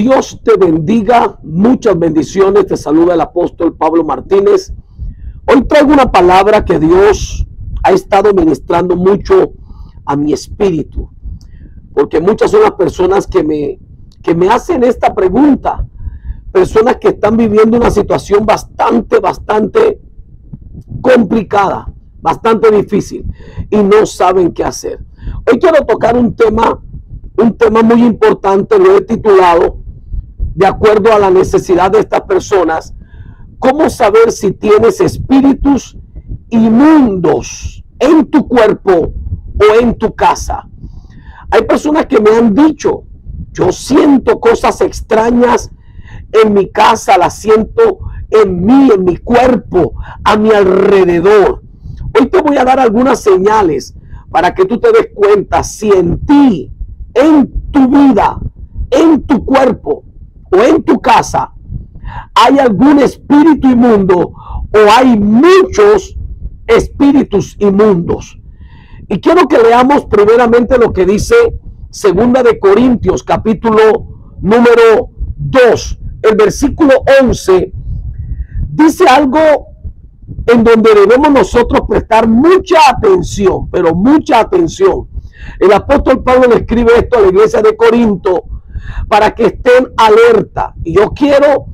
Dios te bendiga, muchas bendiciones. Te saluda el apóstol Pablo Martínez. Hoy traigo una palabra que Dios ha estado ministrando mucho a mi espíritu, porque muchas son las personas que me hacen esta pregunta, personas que están viviendo una situación bastante complicada, bastante difícil y no saben qué hacer. Hoy quiero tocar un tema muy importante. Lo he titulado, de acuerdo a la necesidad de estas personas, cómo saber si tienes espíritus inmundos en tu cuerpo o en tu casa. Hay personas que me han dicho: yo siento cosas extrañas en mi casa, las siento en mí, en mi cuerpo, a mi alrededor. Hoy te voy a dar algunas señales para que tú te des cuenta si en ti, en tu vida, en tu cuerpo o en tu casa hay algún espíritu inmundo o hay muchos espíritus inmundos. Y quiero que leamos primeramente lo que dice 2 de Corintios, capítulo número 2, el versículo 11. Dice algo en donde debemos nosotros prestar mucha atención, pero mucha atención. El apóstol Pablo le escribe esto a la iglesia de Corinto para que estén alerta. Y yo quiero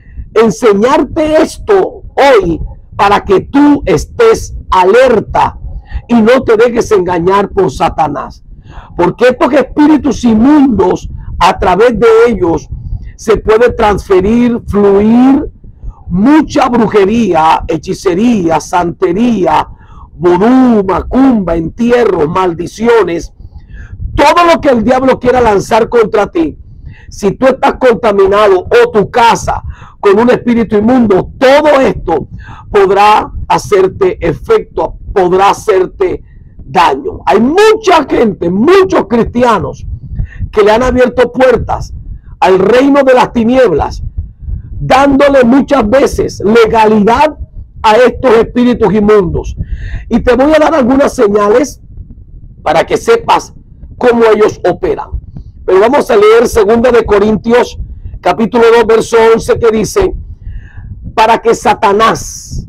enseñarte esto hoy para que tú estés alerta y no te dejes engañar por Satanás. Porque estos espíritus inmundos, a través de ellos se puede transferir, fluir mucha brujería, hechicería, santería, vudú, macumba, entierros, maldiciones, todo lo que el diablo quiera lanzar contra ti. Si tú estás contaminado o tu casa con un espíritu inmundo, todo esto podrá hacerte efecto, podrá hacerte daño. Hay mucha gente, muchos cristianos que le han abierto puertas al reino de las tinieblas, dándole muchas veces legalidad a estos espíritus inmundos. Y te voy a dar algunas señales para que sepas cómo ellos operan. Pero vamos a leer 2 de Corintios, capítulo 2, verso 11, que dice: para que Satanás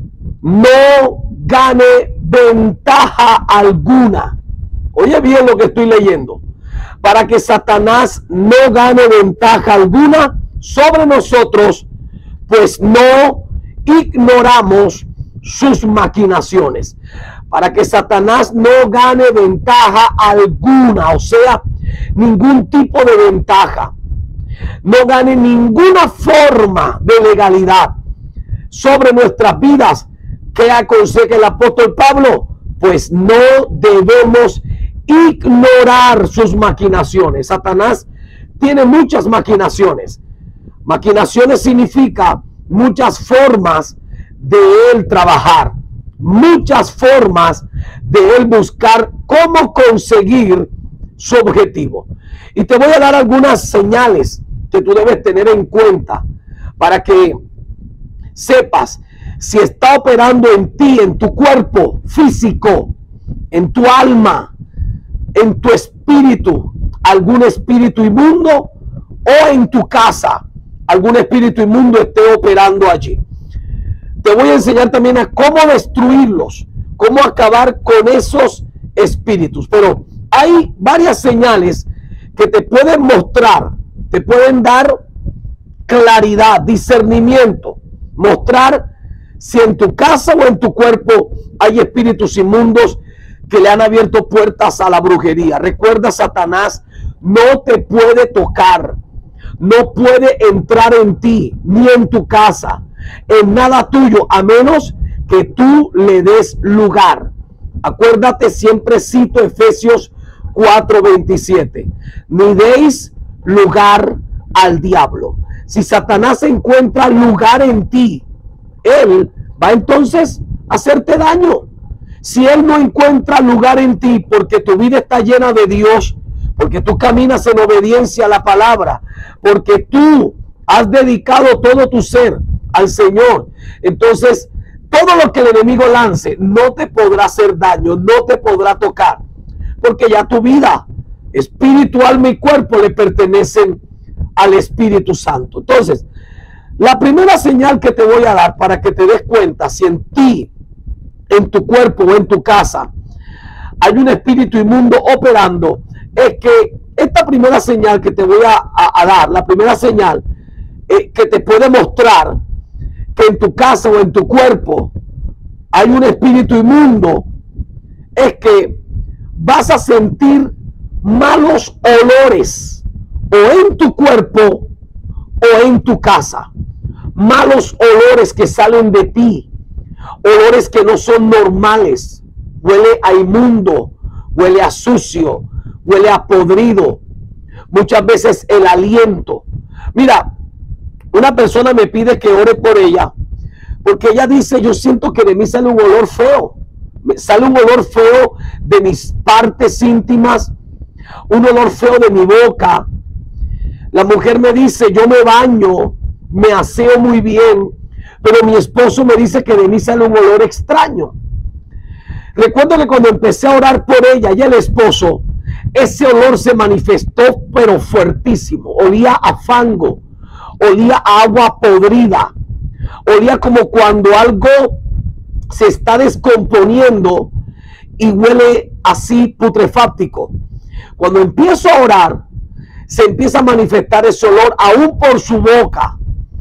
no gane ventaja alguna. Oye bien lo que estoy leyendo. Para que Satanás no gane ventaja alguna sobre nosotros, pues no ignoramos sus maquinaciones. Para que Satanás no gane ventaja alguna, o sea, ningún tipo de ventaja, no gane ninguna forma de legalidad sobre nuestras vidas. ¿Qué aconseja el apóstol Pablo? Pues no debemos ignorar sus maquinaciones. Satanás tiene muchas maquinaciones. Maquinaciones significa muchas formas de él trabajar, muchas formas de él buscar cómo conseguir su objetivo. Y te voy a dar algunas señales que tú debes tener en cuenta para que sepas si está operando en ti, en tu cuerpo físico, en tu alma, en tu espíritu, algún espíritu inmundo, o en tu casa algún espíritu inmundo esté operando allí. Te voy a enseñar también a cómo destruirlos, cómo acabar con esos espíritus. Pero hay varias señales que te pueden mostrar, te pueden dar claridad, discernimiento, mostrar si en tu casa o en tu cuerpo hay espíritus inmundos que le han abierto puertas a la brujería. Recuerda, Satanás no te puede tocar, no puede entrar en ti, ni en tu casa, en nada tuyo, a menos que tú le des lugar. Acuérdate, siempre cito Efesios 4:27. Ni deis lugar al diablo. Si Satanás encuentra lugar en ti, él va entonces a hacerte daño. Si él no encuentra lugar en ti porque tu vida está llena de Dios, porque tú caminas en obediencia a la palabra, porque tú has dedicado todo tu ser al Señor, entonces todo lo que el enemigo lance no te podrá hacer daño, no te podrá tocar, porque ya tu vida, espíritu, alma y cuerpo le pertenecen al Espíritu Santo. Entonces, la primera señal que te voy a dar para que te des cuenta si en ti, en tu cuerpo o en tu casa hay un espíritu inmundo operando, es que esta primera señal que te voy a dar, la primera señal que te puede mostrar que en tu casa o en tu cuerpo hay un espíritu inmundo, es que vas a sentir malos olores o en tu cuerpo o en tu casa. Malos olores que salen de ti, olores que no son normales. Huele a inmundo, huele a sucio, huele a podrido. Muchas veces el aliento. Mira, una persona me pide que ore por ella, porque ella dice, yo siento que de mí sale un olor feo. Sale un olor feo de mis partes íntimas, un olor feo de mi boca. La mujer me dice, yo me baño, me aseo muy bien, pero mi esposo me dice que de mí sale un olor extraño. Recuerdo que cuando empecé a orar por ella y el esposo, ese olor se manifestó pero fuertísimo. Olía a fango, olía a agua podrida, olía como cuando algo se está descomponiendo y huele así putrefáctico. Cuando empiezo a orar, se empieza a manifestar ese olor aún por su boca.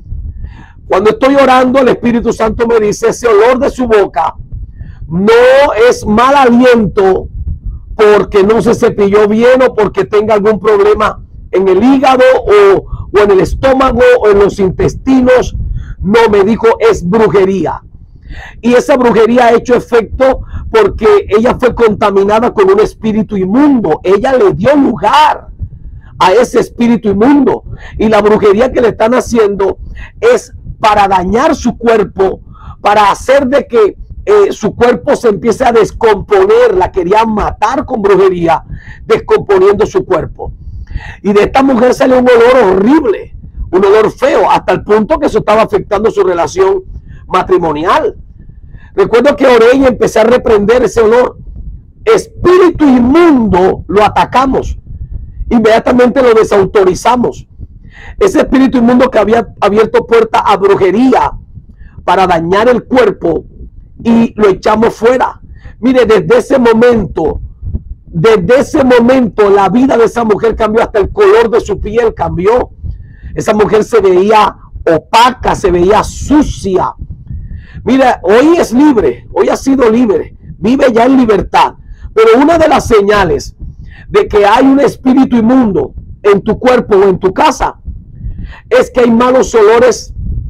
Cuando estoy orando, el Espíritu Santo me dice, ese olor de su boca no es mal aliento porque no se cepilló bien o porque tenga algún problema en el hígado o en el estómago o en los intestinos. No, me dijo, es brujería. Y esa brujería ha hecho efecto porque ella fue contaminada con un espíritu inmundo. Ella le dio lugar a ese espíritu inmundo. Y la brujería que le están haciendo es para dañar su cuerpo, para hacer de que su cuerpo se empiece a descomponer. La querían matar con brujería, descomponiendo su cuerpo. Y de esta mujer salió un olor horrible, un olor feo, hasta el punto que eso estaba afectando su relación matrimonial. Recuerdo que oré y empecé a reprender ese olor. Espíritu inmundo, lo atacamos. Inmediatamente lo desautorizamos. Ese espíritu inmundo que había abierto puerta a brujería para dañar el cuerpo, y lo echamos fuera. Mire, desde ese momento la vida de esa mujer cambió, hasta el color de su piel cambió. Esa mujer se veía opaca, se veía sucia. Mira, hoy es libre, hoy ha sido libre, vive ya en libertad. Pero una de las señales de que hay un espíritu inmundo en tu cuerpo o en tu casa es que hay malos olores.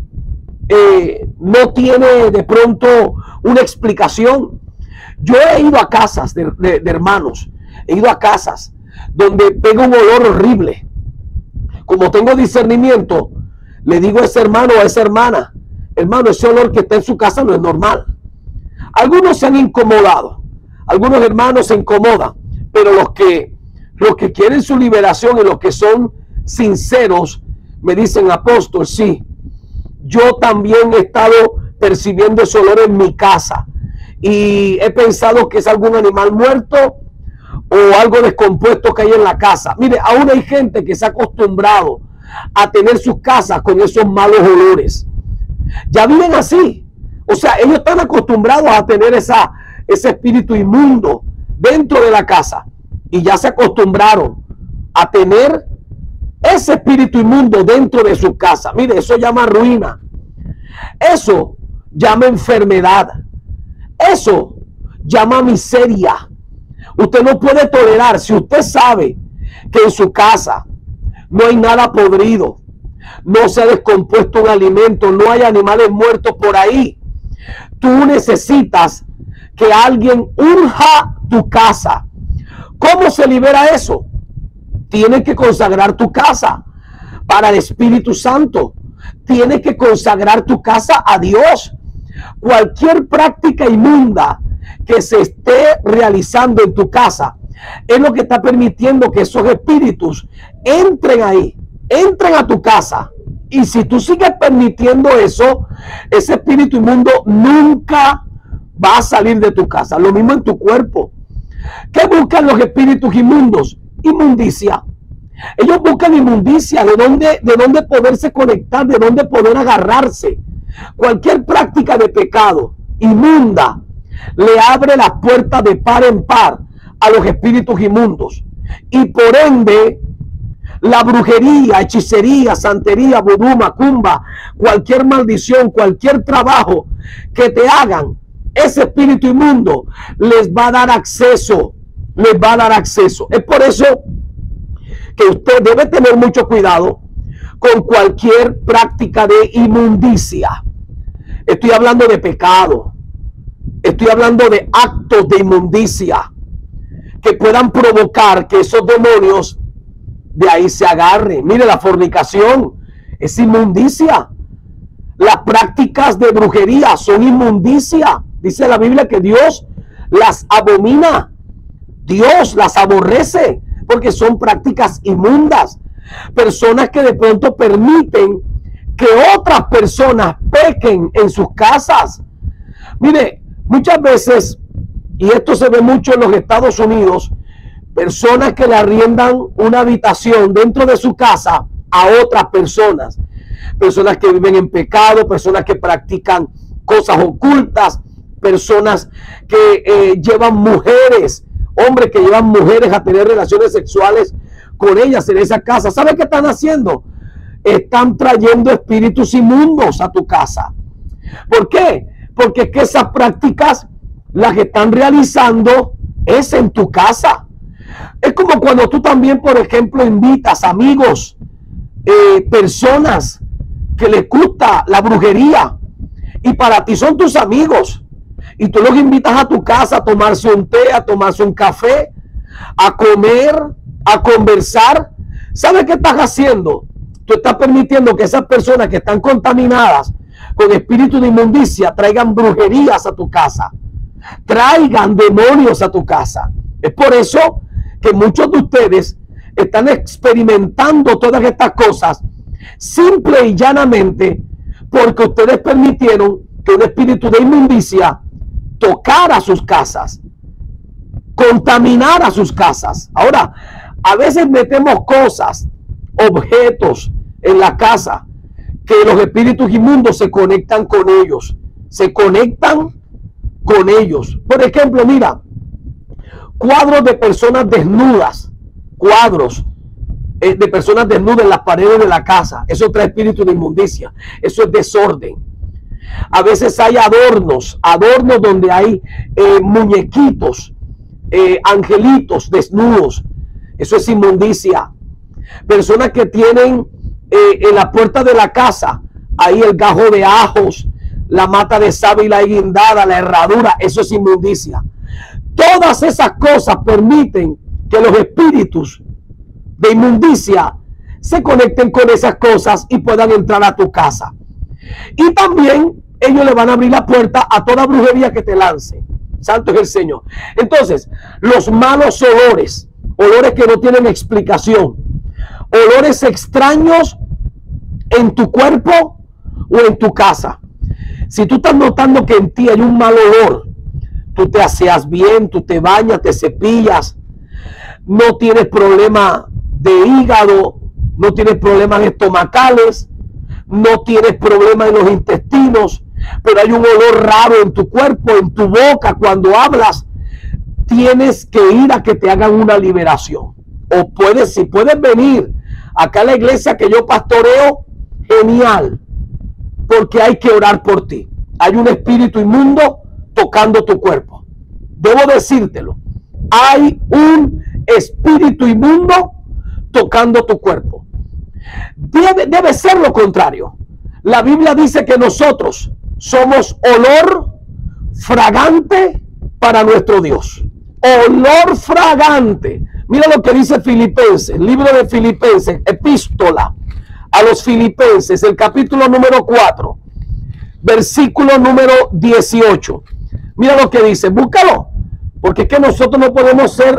No tiene de pronto una explicación. Yo he ido a casas de hermanos, he ido a casas donde pega un olor horrible. Como tengo discernimiento, le digo a ese hermano o a esa hermana, hermano, ese olor que está en su casa no es normal. Algunos se han incomodado, algunos hermanos se incomodan, pero los que quieren su liberación y los que son sinceros me dicen, apóstol, sí, yo también he estado percibiendo ese olor en mi casa y he pensado que es algún animal muerto o algo descompuesto que hay en la casa. Mire, aún hay gente que se ha acostumbrado a tener sus casas con esos malos olores. Ya viven así. O sea, ellos están acostumbrados a tener ese espíritu inmundo dentro de la casa y ya se acostumbraron a tener ese espíritu inmundo dentro de su casa. Mire, eso llama ruina. Eso llama enfermedad. Eso llama miseria. Usted no puede tolerar, si usted sabe que en su casa no hay nada podrido, no se ha descompuesto un alimento, no hay animales muertos por ahí, tú necesitas que alguien unja tu casa. ¿Cómo se libera eso? Tienes que consagrar tu casa para el Espíritu Santo. Tienes que consagrar tu casa a Dios. Cualquier práctica inmunda que se esté realizando en tu casa es lo que está permitiendo que esos espíritus entren ahí, entren a tu casa. Y si tú sigues permitiendo eso, ese espíritu inmundo nunca va a salir de tu casa. Lo mismo en tu cuerpo. ¿Qué buscan los espíritus inmundos? Inmundicia. Ellos buscan inmundicia, de dónde poderse conectar, de dónde poder agarrarse. Cualquier práctica de pecado inmunda le abre las puertas de par en par a los espíritus inmundos. Y por ende, la brujería, hechicería, santería, vudú, macumba, cualquier maldición, cualquier trabajo que te hagan, ese espíritu inmundo les va a dar acceso, les va a dar acceso. Es por eso que usted debe tener mucho cuidado con cualquier práctica de inmundicia. Estoy hablando de pecado, estoy hablando de actos de inmundicia que puedan provocar que esos demonios de ahí se agarren. Mire, la fornicación es inmundicia. Las prácticas de brujería son inmundicia. Dice la Biblia que Dios las abomina, Dios las aborrece, porque son prácticas inmundas. Personas que de pronto permiten que otras personas pequen en sus casas. Mire, muchas veces, y esto se ve mucho en los Estados Unidos, personas que le arriendan una habitación dentro de su casa a otras personas. Personas que viven en pecado, personas que practican cosas ocultas, personas que llevan mujeres, hombres que llevan mujeres a tener relaciones sexuales con ellas en esa casa. ¿Sabe qué están haciendo? Están trayendo espíritus inmundos a tu casa. ¿Por qué? Porque es que esas prácticas las que están realizando es en tu casa. Es como cuando tú también, por ejemplo, invitas amigos, personas que les gusta la brujería y para ti son tus amigos, y tú los invitas a tu casa a tomarse un té, a tomarse un café, a comer, a conversar. ¿Sabes qué estás haciendo? Tú estás permitiendo que esas personas que están contaminadas con espíritu de inmundicia traigan brujerías a tu casa, traigan demonios a tu casa. Es por eso que muchos de ustedes están experimentando todas estas cosas simple y llanamente porque ustedes permitieron que un espíritu de inmundicia tocara sus casas, contaminara sus casas. Ahora, a veces metemos cosas, objetos en la casa que los espíritus inmundos se conectan con ellos, se conectan con ellos. Por ejemplo, mira, cuadros de personas desnudas, cuadros de personas desnudas en las paredes de la casa. Eso trae espíritu de inmundicia, eso es desorden. A veces hay adornos donde hay muñequitos, angelitos desnudos. Eso es inmundicia. Personas que tienen en la puerta de la casa ahí el gajo de ajos, la mata de sábila guindada, la herradura. Eso es inmundicia. Todas esas cosas permiten que los espíritus de inmundicia se conecten con esas cosas y puedan entrar a tu casa. Y también ellos le van a abrir la puerta a toda brujería que te lance. Santo es el Señor. Entonces, los malos olores, olores que no tienen explicación, olores extraños en tu cuerpo o en tu casa. Si tú estás notando que en ti hay un mal olor, tú te aseas bien, tú te bañas, te cepillas, no tienes problema de hígado, no tienes problemas estomacales, no tienes problemas en los intestinos, pero hay un olor raro en tu cuerpo, en tu boca, cuando hablas, tienes que ir a que te hagan una liberación. O puedes, si puedes venir acá a la iglesia que yo pastoreo, genial, porque hay que orar por ti. Hay un espíritu inmundo tocando tu cuerpo. Debo decírtelo, hay un espíritu inmundo tocando tu cuerpo. Debe ser lo contrario. La Biblia dice que nosotros somos olor fragante para nuestro Dios. Olor fragante. Mira lo que dice Filipenses, libro de Filipenses, epístola a los Filipenses, el capítulo número 4, versículo número 18. Mira lo que dice, búscalo, porque es que nosotros no podemos ser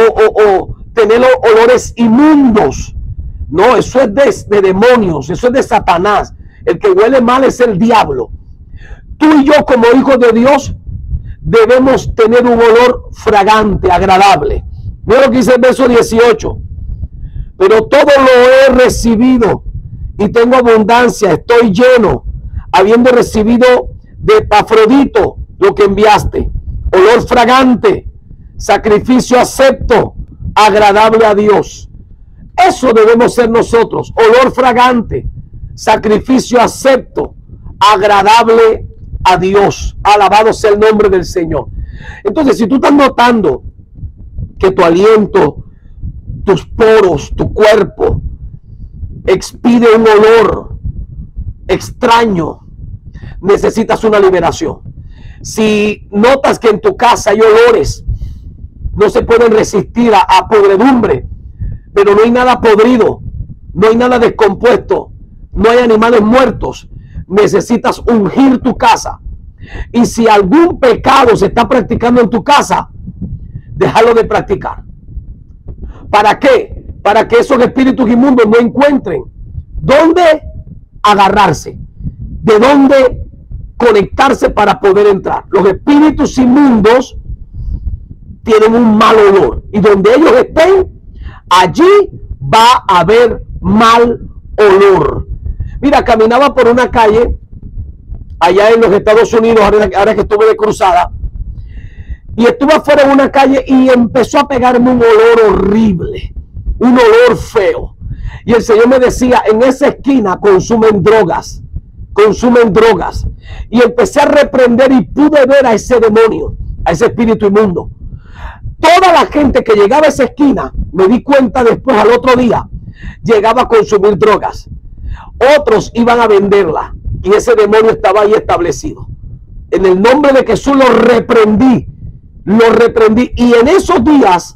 o tener olores inmundos. No, eso es de demonios, eso es de Satanás. El que huele mal es el diablo. Tú y yo, como hijos de Dios, debemos tener un olor fragante, agradable. Mira lo que dice el verso 18. pero todo lo he recibido y tengo abundancia, estoy lleno, habiendo recibido de Epafrodito lo que enviaste, olor fragante, sacrificio acepto, agradable a Dios. Eso debemos ser nosotros, olor fragante, sacrificio acepto, agradable a Dios. Alabado sea el nombre del Señor. Entonces, si tú estás notando que tu aliento, tus poros, tu cuerpo expide un olor extraño, necesitas una liberación. Si notas que en tu casa hay olores, no se pueden resistir a podredumbre, pero no hay nada podrido, no hay nada descompuesto, no hay animales muertos, necesitas ungir tu casa. Y si algún pecado se está practicando en tu casa, déjalo de practicar. ¿Para qué? Para que esos espíritus inmundos no encuentren dónde agarrarse, de dónde conectarse para poder entrar. Los espíritus inmundos tienen un mal olor, y donde ellos estén, allí va a haber mal olor. Mira, caminaba por una calle allá en los Estados Unidos, ahora que estuve de cruzada, y estuve afuera en una calle y empezó a pegarme un olor horrible, un olor feo. Y el Señor me decía, en esa esquina consumen drogas. Y empecé a reprender y pude ver a ese demonio, a ese espíritu inmundo. Toda la gente que llegaba a esa esquina, me di cuenta después al otro día, llegaba a consumir drogas. Otros iban a venderla y ese demonio estaba ahí establecido. En el nombre de Jesús lo reprendí. Y en esos días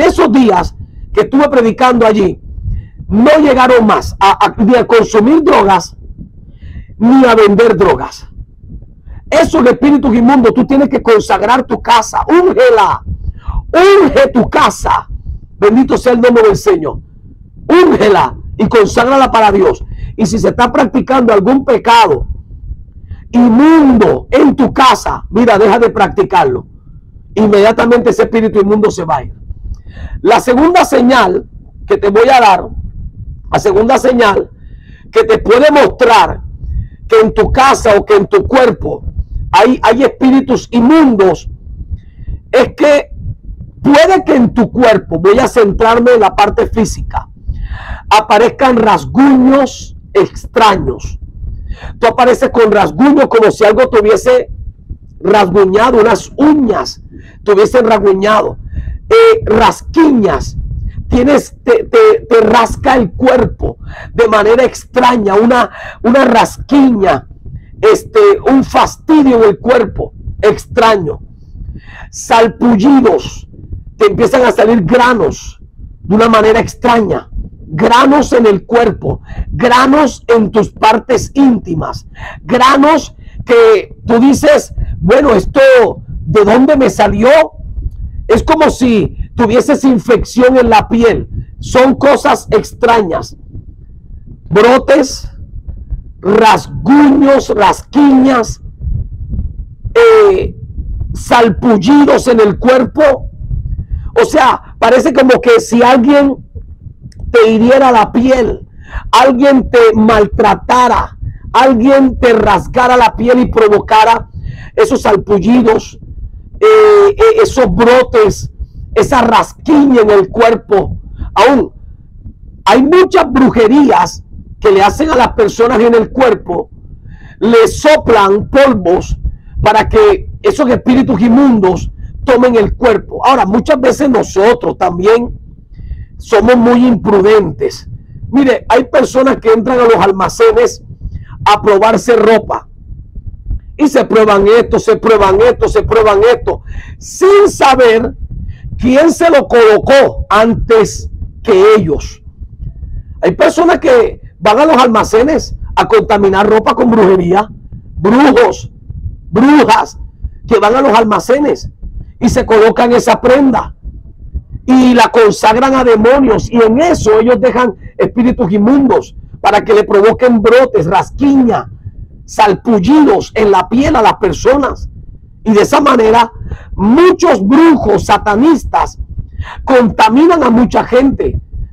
que estuve predicando allí, no llegaron más ni a consumir drogas ni a vender drogas. Esos espíritus inmundos, tú tienes que consagrar tu casa, úngela, unge tu casa. Bendito sea el nombre del Señor. Úngela y conságrala para Dios. Y si se está practicando algún pecado inmundo en tu casa, mira, deja de practicarlo. Inmediatamente ese espíritu inmundo se va a ir. La segunda señal que te voy a dar, la segunda señal que te puede mostrar que en tu casa o que en tu cuerpo hay espíritus inmundos, es que puede que en tu cuerpo, voy a centrarme en la parte física, aparezcan rasguños extraños. Tú apareces con rasguños como si algo te hubiese rasguñado, unas uñas te hubiesen rasguñado, rasquiñas, te rasca el cuerpo de manera extraña, una rasquiña, un fastidio en el cuerpo extraño, salpullidos, te empiezan a salir granos de una manera extraña, granos en el cuerpo, granos en tus partes íntimas, granos que tú dices, bueno, esto, ¿de dónde me salió? Es como si tuvieses infección en la piel. Son cosas extrañas. Brotes, rasguños, rasquiñas, salpullidos en el cuerpo. O sea, parece como que si alguien te hiriera la piel, alguien te maltratara, alguien te rasgara la piel y provocara esos salpullidos, esos brotes, esa rasquiña en el cuerpo. Aún hay muchas brujerías que le hacen a las personas en el cuerpo, le soplan polvos para que esos espíritus inmundos tomen el cuerpo. Ahora, muchas veces nosotros también somos muy imprudentes. Mire, hay personas que entran a los almacenes a probarse ropa y se prueban esto, se prueban esto, se prueban esto, sin saber quién se lo colocó antes que ellos. Hay personas que van a los almacenes a contaminar ropa con brujería, brujos, brujas que van a los almacenes y se colocan esa prenda y la consagran a demonios, y en eso ellos dejan espíritus inmundos para que le provoquen brotes, rasquiña, salpullidos en la piel a las personas. Y de esa manera muchos brujos satanistas contaminan a mucha gente,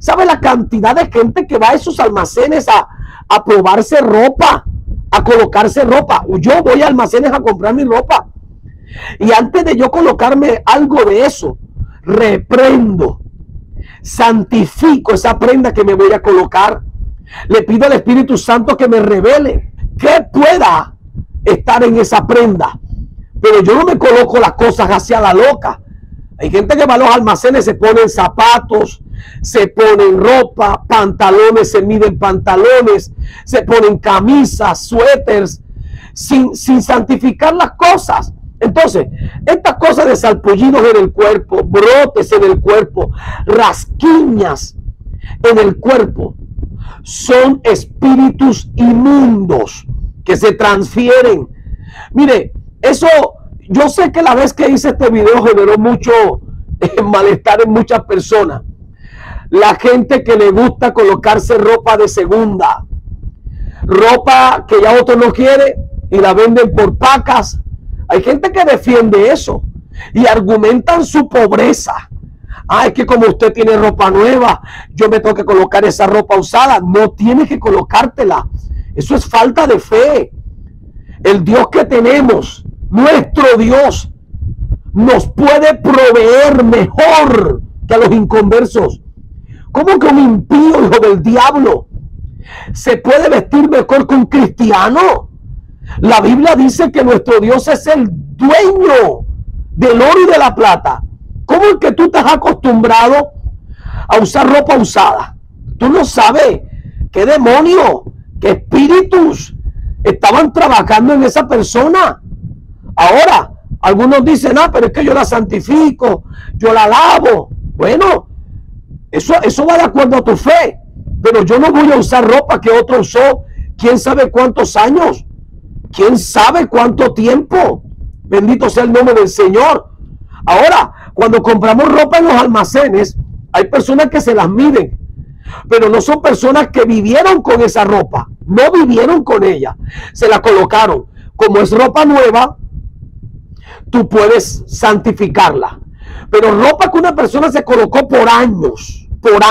¿Sabe la cantidad de gente que va a esos almacenes a probarse ropa, a colocarse ropa? Yo voy a almacenes a comprar mi ropa. Y antes de yo colocarme algo de eso, reprendo, santifico esa prenda que me voy a colocar. Le pido al Espíritu Santo que me revele que pueda estar en esa prenda. Pero yo no me coloco las cosas hacia la loca. Hay gente que va a los almacenes, se ponen zapatos, se ponen ropa, pantalones, se miden pantalones, se ponen camisas, suéteres, sin santificar las cosas. Entonces, estas cosas de salpullidos en el cuerpo, brotes en el cuerpo, rasquiñas en el cuerpo, son espíritus inmundos que se transfieren. Mire, eso, yo sé que la vez que hice este video generó mucho malestar en muchas personas. La gente que le gusta colocarse ropa de segunda, ropa que ya otro no quiere y la venden por pacas. Hay gente que defiende eso y argumentan su pobreza. Es que como usted tiene ropa nueva, yo me tengo que colocar esa ropa usada. No tienes que colocártela. Eso es falta de fe. El Dios que tenemos, nuestro Dios, nos puede proveer mejor que a los inconversos. ¿Cómo que un impío, hijo del diablo, se puede vestir mejor que un cristiano? La Biblia dice que nuestro Dios es el dueño del oro y de la plata. ¿Cómo es que tú te has acostumbrado a usar ropa usada? Tú no sabes qué demonio, qué espíritus estaban trabajando en esa persona. Ahora, algunos dicen, pero es que yo la santifico, yo la lavo. Bueno, eso va de acuerdo a tu fe. Pero yo no voy a usar ropa que otro usó quién sabe cuántos años, quién sabe cuánto tiempo. Bendito sea el nombre del Señor. Ahora, cuando compramos ropa en los almacenes, hay personas que se las miden, pero no son personas que vivieron con esa ropa, no vivieron con ella, se la colocaron. Como es ropa nueva, tú puedes santificarla, pero ropa que una persona se colocó por años,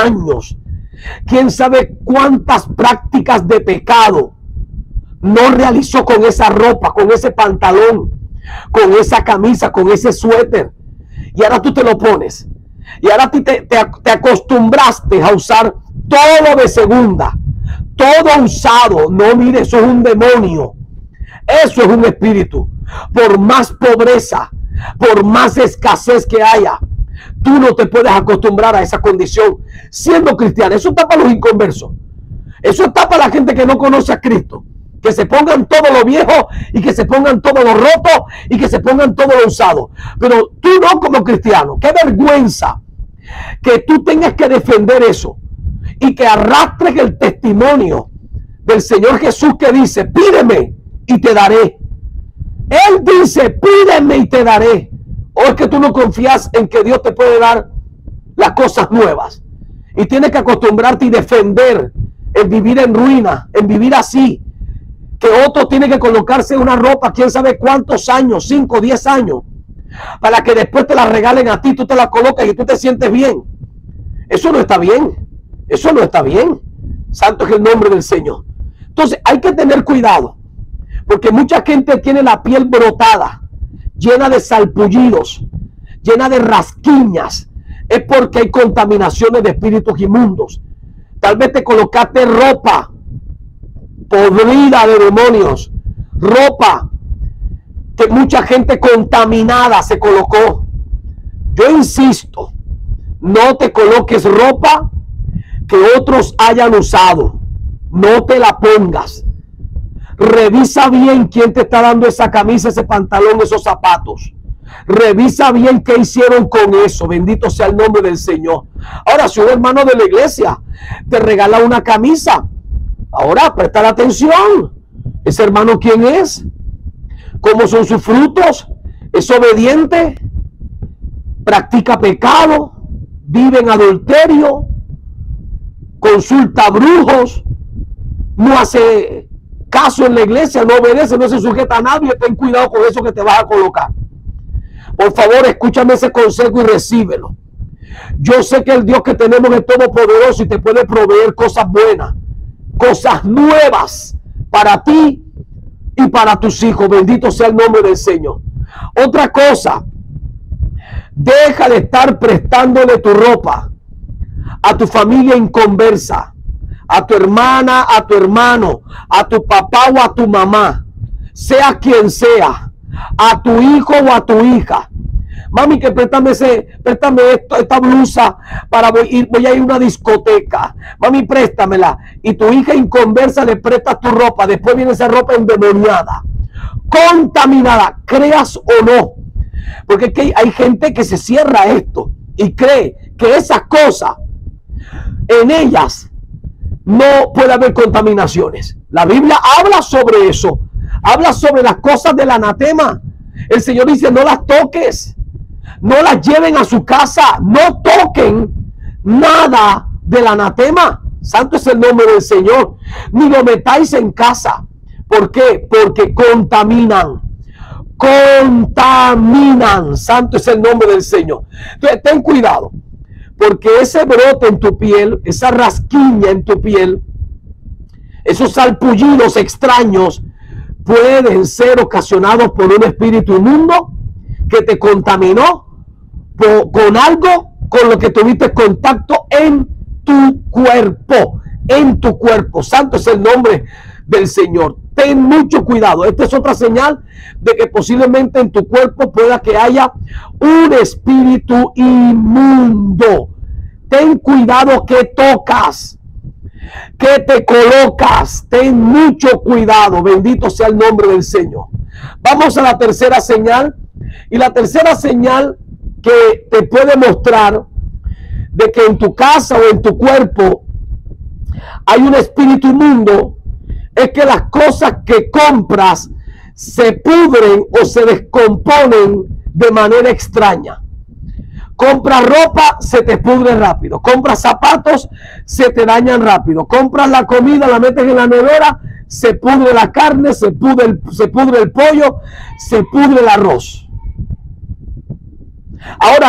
quién sabe cuántas prácticas de pecado no realizó con esa ropa, con ese pantalón, con esa camisa, con ese suéter, y ahora tú te lo pones, y ahora te acostumbraste a usar todo de segunda, todo usado. No, mire, eso es un demonio, eso es un espíritu. Por más pobreza, por más escasez que haya, tú no te puedes acostumbrar a esa condición siendo cristiano. Eso está para los inconversos, eso está para la gente que no conoce a Cristo, que se pongan todo lo viejo y que se pongan todo lo roto y que se pongan todo lo usado. Pero tú no, como cristiano. Qué vergüenza que tú tengas que defender eso y que arrastres el testimonio del Señor Jesús, que dice: pídeme y te daré. Él dice: pídeme y te daré. ¿O es que tú no confías en que Dios te puede dar las cosas nuevas y tienes que acostumbrarte y defender el vivir en ruina, en vivir así? Que otro tiene que colocarse una ropa quién sabe cuántos años, 5, 10 años, para que después te la regalen a ti, tú te la colocas y tú te sientes bien. Eso no está bien, eso no está bien. Santo es el nombre del Señor. Entonces hay que tener cuidado, porque mucha gente tiene la piel brotada, llena de salpullidos, llena de rasquiñas. Es porque hay contaminaciones de espíritus inmundos. Tal vez te colocaste ropa podrida de demonios, ropa que mucha gente contaminada se colocó. Yo insisto, no te coloques ropa que otros hayan usado, no te la pongas. Revisa bien quién te está dando esa camisa, ese pantalón, esos zapatos. Revisa bien qué hicieron con eso. Bendito sea el nombre del Señor. Ahora, si un hermano de la iglesia te regala una camisa, ahora presta la atención. Ese hermano, ¿quién es? ¿Cómo son sus frutos? ¿Es obediente? ¿Practica pecado? ¿Vive en adulterio? ¿Consulta brujos? ¿No hace caso en la iglesia? ¿No obedece? ¿No se sujeta a nadie? Ten cuidado con eso que te vas a colocar. Por favor, escúchame ese consejo y recíbelo. Yo sé que el Dios que tenemos es todopoderoso y te puede proveer cosas buenas, cosas nuevas para ti y para tus hijos. Bendito sea el nombre del Señor. Otra cosa, deja de estar prestándole tu ropa a tu familia inconversa, a tu hermana, a tu hermano, a tu papá o a tu mamá, sea quien sea, a tu hijo o a tu hija. Mami, que préstame esta blusa para voy a ir a una discoteca. Mami, préstamela. Y tu hija inconversa le prestas tu ropa. Después viene esa ropa endemoniada, contaminada, creas o no. Porque es que hay gente que se cierra a esto y cree que esas cosas, en ellas no puede haber contaminaciones. La Biblia habla sobre eso. Habla sobre las cosas del anatema. El Señor dice: no las toques. No las lleven a su casa, no toquen nada del anatema. Santo es el nombre del Señor. Ni lo metáis en casa. ¿Por qué? Porque contaminan. Contaminan. Santo es el nombre del Señor. Entonces, ten cuidado. Porque ese brote en tu piel, esa rasquiña en tu piel, esos salpullidos extraños pueden ser ocasionados por un espíritu inmundo que te contaminó con algo con lo que tuviste contacto en tu cuerpo, Santo es el nombre del Señor. Ten mucho cuidado. Esta es otra señal de que posiblemente en tu cuerpo pueda que haya un espíritu inmundo. Ten cuidado que tocas, que te colocas. Ten mucho cuidado. Bendito sea el nombre del Señor. Vamos a la tercera señal. Y la tercera señal que te puede mostrar de que en tu casa o en tu cuerpo hay un espíritu inmundo es que las cosas que compras se pudren o se descomponen de manera extraña. Compras ropa, se te pudre rápido. Compras zapatos, se te dañan rápido. Compras la comida, la metes en la nevera, se pudre la carne, se pudre el pollo, se pudre el arroz. Ahora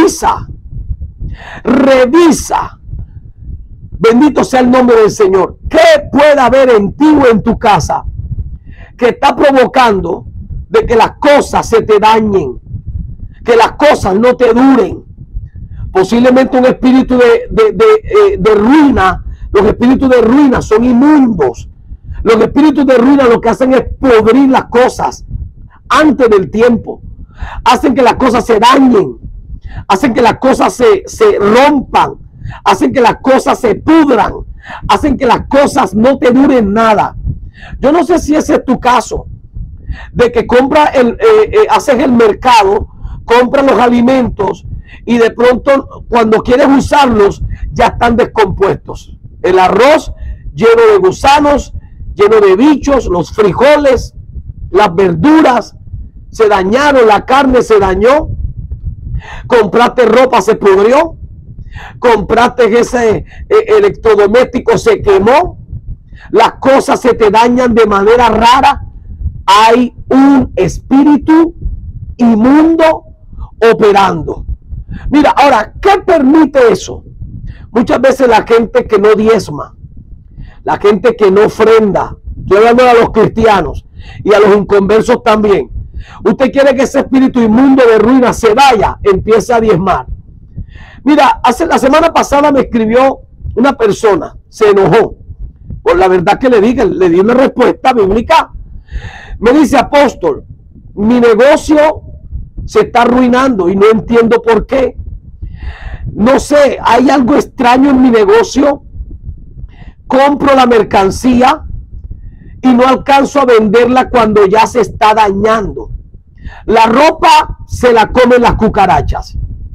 revisa, bendito sea el nombre del Señor, ¿qué puede haber en ti o en tu casa que está provocando de que las cosas se te dañen, que las cosas no te duren? Posiblemente un espíritu de ruina. Los espíritus de ruina son inmundos. Los espíritus de ruina lo que hacen es podrir las cosas antes del tiempo. Hacen que las cosas se dañen, hacen que las cosas se rompan, hacen que las cosas se pudran, hacen que las cosas no te duren nada. Yo no sé si ese es tu caso, de que haces el mercado, compras los alimentos y de pronto cuando quieres usarlos ya están descompuestos. El arroz lleno de gusanos, lleno de bichos, los frijoles, las verduras se dañaron, la carne se dañó, compraste ropa, se pudrió, compraste ese electrodoméstico, se quemó, las cosas se te dañan de manera rara. Hay un espíritu inmundo operando. Mira, ahora, ¿qué permite eso? Muchas veces la gente que no diezma, la gente que no ofrenda, estoy hablando a los cristianos y a los inconversos también. Usted quiere que ese espíritu inmundo de ruina se vaya, empieza a diezmar. Mira, la semana pasada me escribió una persona, se enojó por la verdad que le di una respuesta bíblica. Me dice: apóstol, mi negocio se está arruinando y no entiendo por qué. No sé, hay algo extraño en mi negocio. Compro la mercancía y no alcanzo a venderla cuando ya se está dañando. La ropa se la comen las cucarachas.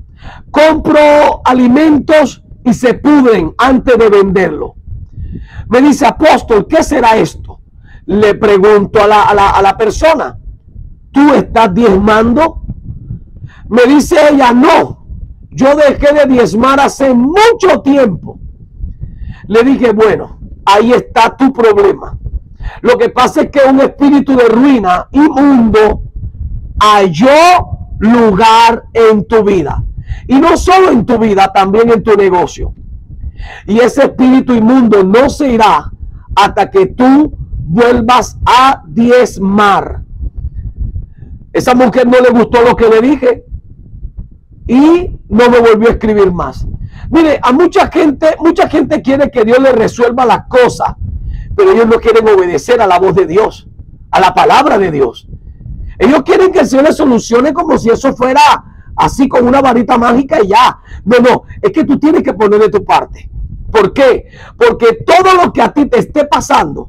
Compro alimentos y se pudren antes de venderlo. Me dice: apóstol, ¿qué será esto? Le pregunto a la persona: ¿tú estás diezmando? Me dice ella: no, yo dejé de diezmar hace mucho tiempo. Le dije: bueno, ahí está tu problema. Lo que pasa es que un espíritu de ruina inmundo halló lugar en tu vida. Y no solo en tu vida, también en tu negocio. Y ese espíritu inmundo no se irá hasta que tú vuelvas a diezmar. Esa mujer no le gustó lo que le dije y no me volvió a escribir más. Mire, a mucha gente quiere que Dios le resuelva las cosas, pero ellos no quieren obedecer a la voz de Dios, a la palabra de Dios. Ellos quieren que el Señor les solucione como si eso fuera así con una varita mágica y ya. No, es que tú tienes que poner de tu parte. ¿Por qué? Porque todo lo que a ti te esté pasando,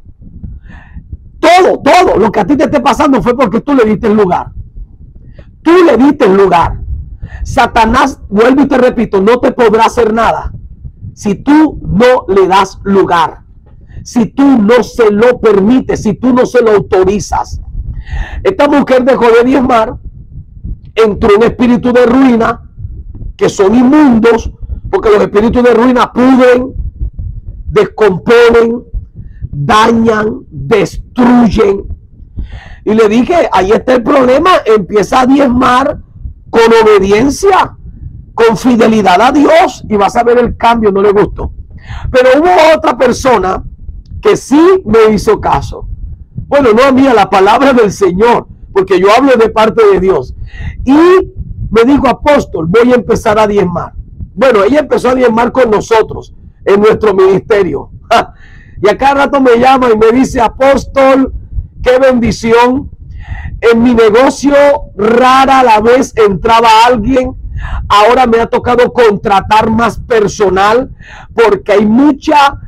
todo lo que a ti te esté pasando fue porque tú le diste el lugar. Tú le diste el lugar. Satanás, vuelvo y te repito, no te podrá hacer nada si tú no le das lugar, si tú no se lo permites, si tú no se lo autorizas. Esta mujer dejó de diezmar, entró en espíritu de ruina, que son inmundos, porque los espíritus de ruina pudren, descomponen, dañan, destruyen. Y le dije, ahí está el problema, empieza a diezmar con obediencia, con fidelidad a Dios y vas a ver el cambio. No le gustó. Pero hubo otra persona que sí me hizo caso. Bueno, no a mí, a la palabra del Señor, porque yo hablo de parte de Dios. Y me dijo, apóstol, voy a empezar a diezmar. Bueno, ella empezó a diezmar con nosotros en nuestro ministerio. Y a cada rato me llama y me dice, apóstol, qué bendición. En mi negocio rara la vez entraba alguien. Ahora me ha tocado contratar más personal porque hay mucha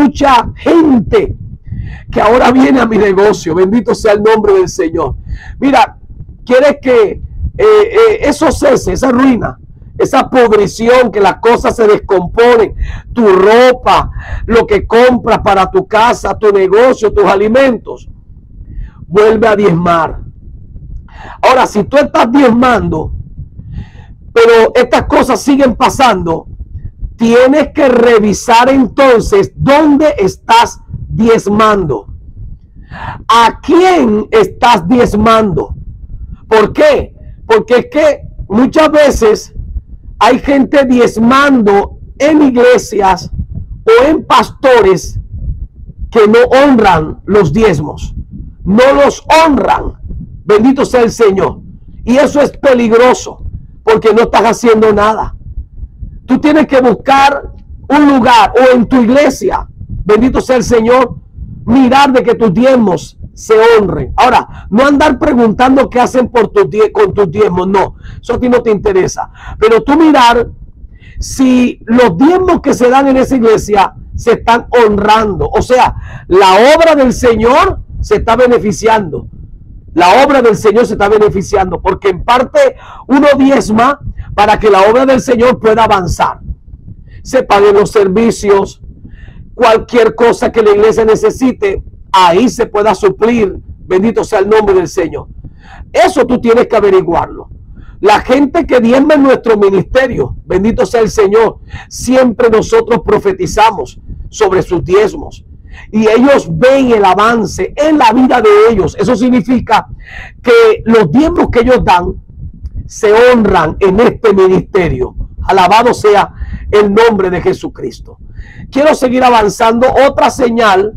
gente que ahora viene a mi negocio. Bendito sea el nombre del Señor. Mira, quieres que eso cese, esa ruina, esa podrición, que las cosas se descomponen, tu ropa, lo que compras para tu casa, tu negocio, tus alimentos, vuelve a diezmar. Ahora, si tú estás diezmando, pero estas cosas siguen pasando, tienes que revisar entonces dónde estás diezmando. ¿A quién estás diezmando? ¿Por qué? Porque es que muchas veces hay gente diezmando en iglesias o en pastores que no honran los diezmos, no los honran. Bendito sea el Señor. Y eso es peligroso porque no estás haciendo nada. Tú tienes que buscar un lugar o en tu iglesia, bendito sea el Señor, mirar de que tus diezmos se honren. Ahora, no andar preguntando qué hacen con tus diezmos, no, eso a ti no te interesa. Pero tú mirar si los diezmos que se dan en esa iglesia se están honrando. O sea, la obra del Señor se está beneficiando. La obra del Señor se está beneficiando porque en parte uno diezma para que la obra del Señor pueda avanzar. Se paguen los servicios, cualquier cosa que la iglesia necesite, ahí se pueda suplir. Bendito sea el nombre del Señor. Eso tú tienes que averiguarlo. La gente que diezma en nuestro ministerio, bendito sea el Señor, siempre nosotros profetizamos sobre sus diezmos. Y ellos ven el avance en la vida de ellos. Eso significa que los diezmos que ellos dan se honran en este ministerio. Alabado sea el nombre de Jesucristo. Quiero seguir avanzando. Otra señal,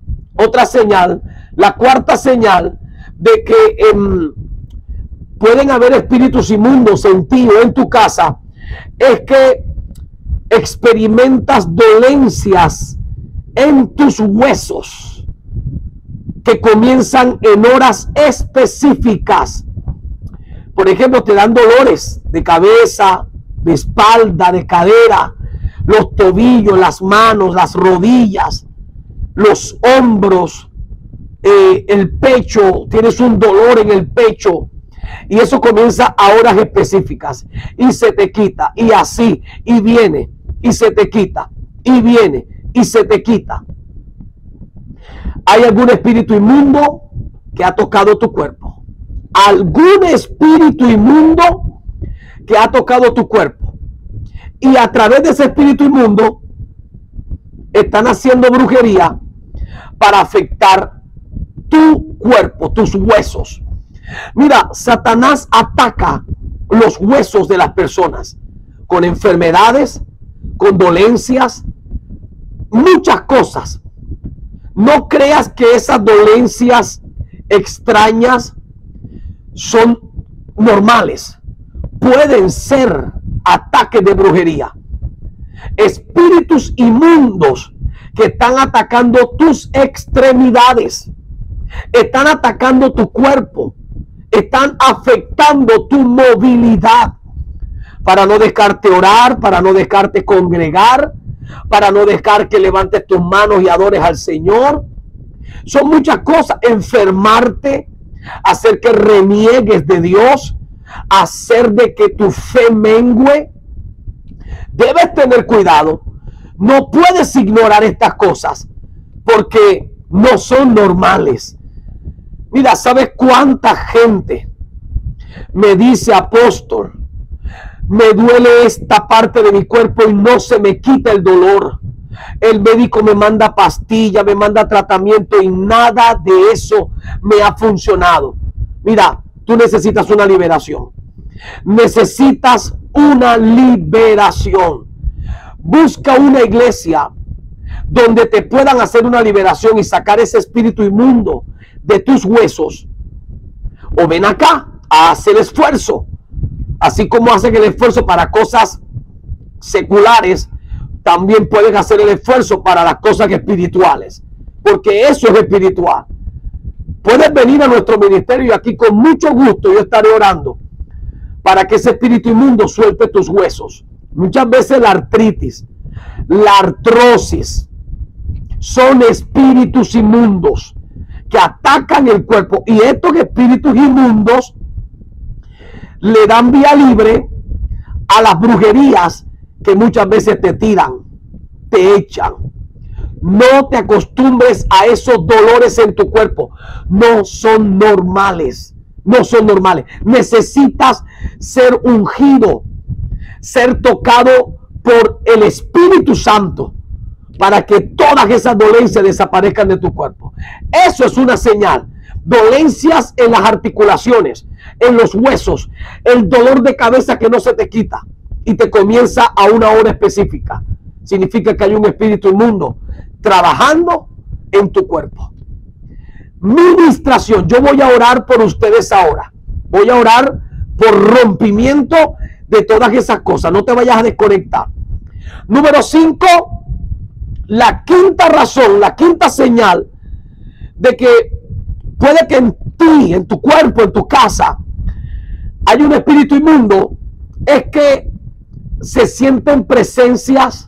la cuarta señal de que pueden haber espíritus inmundos en ti o en tu casa, es que experimentas dolencias en tus huesos que comienzan en horas específicas. Por ejemplo, te dan dolores de cabeza, de espalda, de cadera, los tobillos, las manos, las rodillas, los hombros, el pecho. Tienes un dolor en el pecho y eso comienza a horas específicas y se te quita, y así, y viene y se te quita, y viene y se te quita. ¿Hay algún espíritu inmundo que ha tocado tu cuerpo? ¿Algún espíritu inmundo que ha tocado tu cuerpo? Y a través de ese espíritu inmundo están haciendo brujería para afectar tu cuerpo, tus huesos. Mira, Satanás ataca los huesos de las personas. con enfermedades, con dolencias, muchas cosas. No creas que esas dolencias extrañas son normales. Pueden ser ataques de brujería, espíritus inmundos que están atacando tus extremidades, están atacando tu cuerpo, están afectando tu movilidad, para no dejarte orar, para no dejarte congregar, para no dejar que levantes tus manos y adores al Señor. Son muchas cosas. Enfermarte, hacer que reniegues de Dios, hacer de que tu fe mengue. Debes tener cuidado. No puedes ignorar estas cosas porque no son normales. Mira, ¿sabes cuánta gente me dice: apóstol, me duele esta parte de mi cuerpo y no se me quita el dolor? El médico me manda pastilla, me manda tratamiento y nada de eso me ha funcionado. Mira, tú necesitas una liberación. Necesitas una liberación. Busca una iglesia donde te puedan hacer una liberación y sacar ese espíritu inmundo de tus huesos. O ven acá a hacer esfuerzo. Así como hacen el esfuerzo para cosas seculares, también pueden hacer el esfuerzo para las cosas espirituales, porque eso es espiritual. Puedes venir a nuestro ministerio y aquí con mucho gusto yo estaré orando para que ese espíritu inmundo suelte tus huesos. Muchas veces la artritis, la artrosis, son espíritus inmundos que atacan el cuerpo, y estos espíritus inmundos le dan vía libre a las brujerías que muchas veces te tiran, te echan. No te acostumbres a esos dolores en tu cuerpo. No son normales. No son normales. Necesitas ser ungido, ser tocado por el Espíritu Santo para que todas esas dolencias desaparezcan de tu cuerpo. Eso es una señal. Dolencias en las articulaciones, en los huesos, el dolor de cabeza que no se te quita y te comienza a una hora específica. Significa que hay un espíritu inmundo trabajando en tu cuerpo. Ministración. Yo voy a orar por ustedes ahora. Voy a orar por rompimiento de todas esas cosas. No te vayas a desconectar. Número 5. La quinta razón, la quinta señal de que puede que en ti, en tu cuerpo, en tu casa, hay un espíritu inmundo, es que se sienten presencias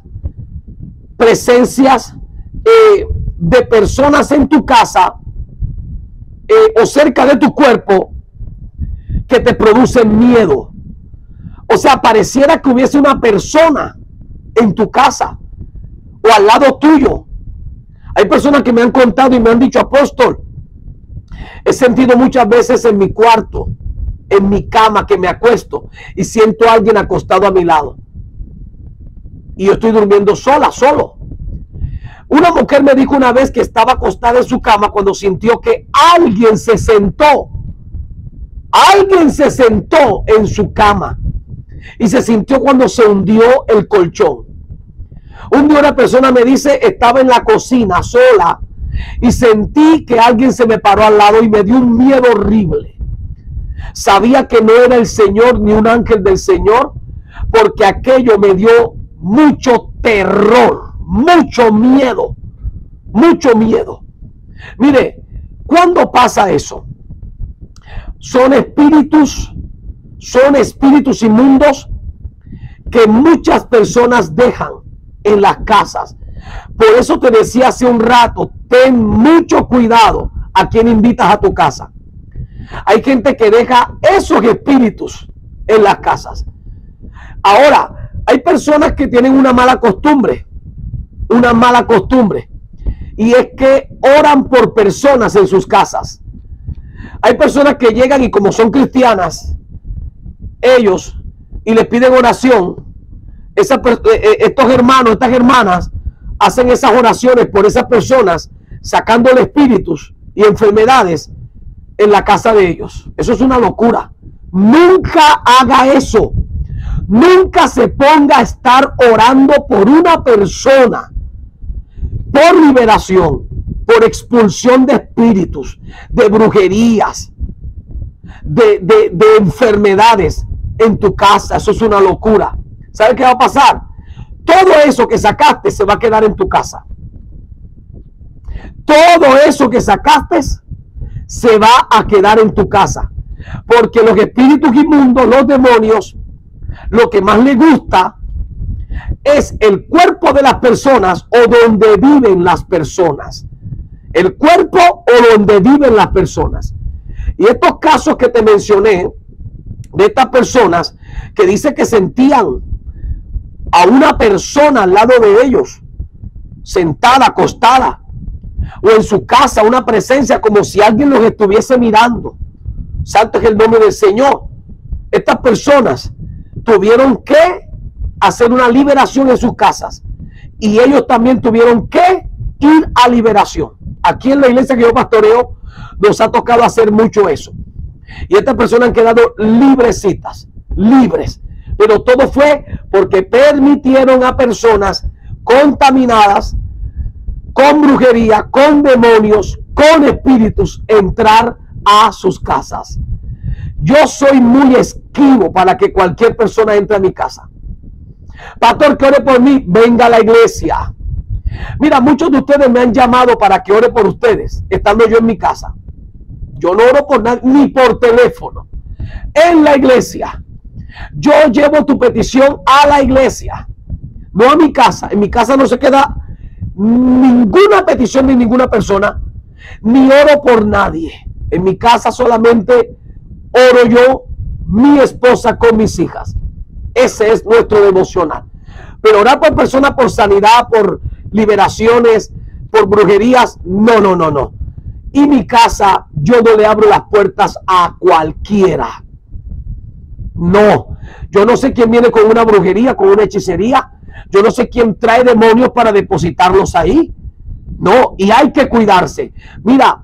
de personas en tu casa o cerca de tu cuerpo que te producen miedo. O sea, pareciera que hubiese una persona en tu casa o al lado tuyo. Hay personas que me han contado y me han dicho: apóstol, he sentido muchas veces en mi cuarto, en mi cama, que me acuesto y siento a alguien acostado a mi lado. Y yo estoy durmiendo solo. Una mujer me dijo una vez que estaba acostada en su cama cuando sintió que alguien se sentó. Alguien se sentó en su cama. Y se sintió cuando se hundió el colchón. Un día una persona me dice: estaba en la cocina sola y sentí que alguien se me paró al lado y me dio un miedo horrible. Sabía que no era el Señor ni un ángel del Señor, porque aquello me dio mucho terror, mucho miedo. Mire, ¿cuándo pasa eso? Son espíritus inmundos que muchas personas dejan en las casas. Por eso te decía hace un rato, ten mucho cuidado a quien invitas a tu casa. Hay gente que deja esos espíritus en las casas. Ahora, hay personas que tienen una mala costumbre, y es que oran por personas en sus casas. Hay personas que llegan y, como son cristianas, ellos, y les piden oración. Estos hermanos, estas hermanas hacen esas oraciones por esas personas, sacándole espíritus y enfermedades en la casa de ellos. Eso es una locura. Nunca haga eso. Nunca se ponga a estar orando por una persona, por liberación, por expulsión de espíritus, de brujerías, de enfermedades en tu casa. Eso es una locura. ¿Sabes qué va a pasar? Todo eso que sacaste se va a quedar en tu casa. Todo eso que sacaste se va a quedar en tu casa. Porque los espíritus inmundos, los demonios, lo que más les gusta es el cuerpo de las personas o donde viven las personas. El cuerpo o donde viven las personas. Y estos casos que te mencioné, de estas personas que dice que sentían a una persona al lado de ellos, sentada, acostada, o en su casa, una presencia como si alguien los estuviese mirando. Santo es el nombre del Señor. Estas personas tuvieron que hacer una liberación en sus casas y ellos también tuvieron que ir a liberación. Aquí en la iglesia que yo pastoreo nos ha tocado hacer mucho eso. Y estas personas han quedado librecitas, libres. Pero todo fue porque permitieron a personas contaminadas con brujería, con demonios, con espíritus entrar a sus casas. Yo soy muy esquivo para que cualquier persona entre a mi casa. Pastor, que ore por mí, venga a la iglesia. Mira, muchos de ustedes me han llamado para que ore por ustedes, estando yo en mi casa. Yo no oro por nadie, ni por teléfono. En la iglesia. Yo llevo tu petición a la iglesia, no a mi casa. En mi casa no se queda ninguna petición de ninguna persona, ni oro por nadie. En mi casa solamente oro yo, mi esposa con mis hijas. Ese es nuestro devocional. Pero orar por personas, por sanidad, por liberaciones, por brujerías, no. Y mi casa, yo no le abro las puertas a cualquiera. No, yo no sé quién viene con una brujería, con una hechicería. Yo no sé quién trae demonios para depositarlos ahí. No, y hay que cuidarse. Mira,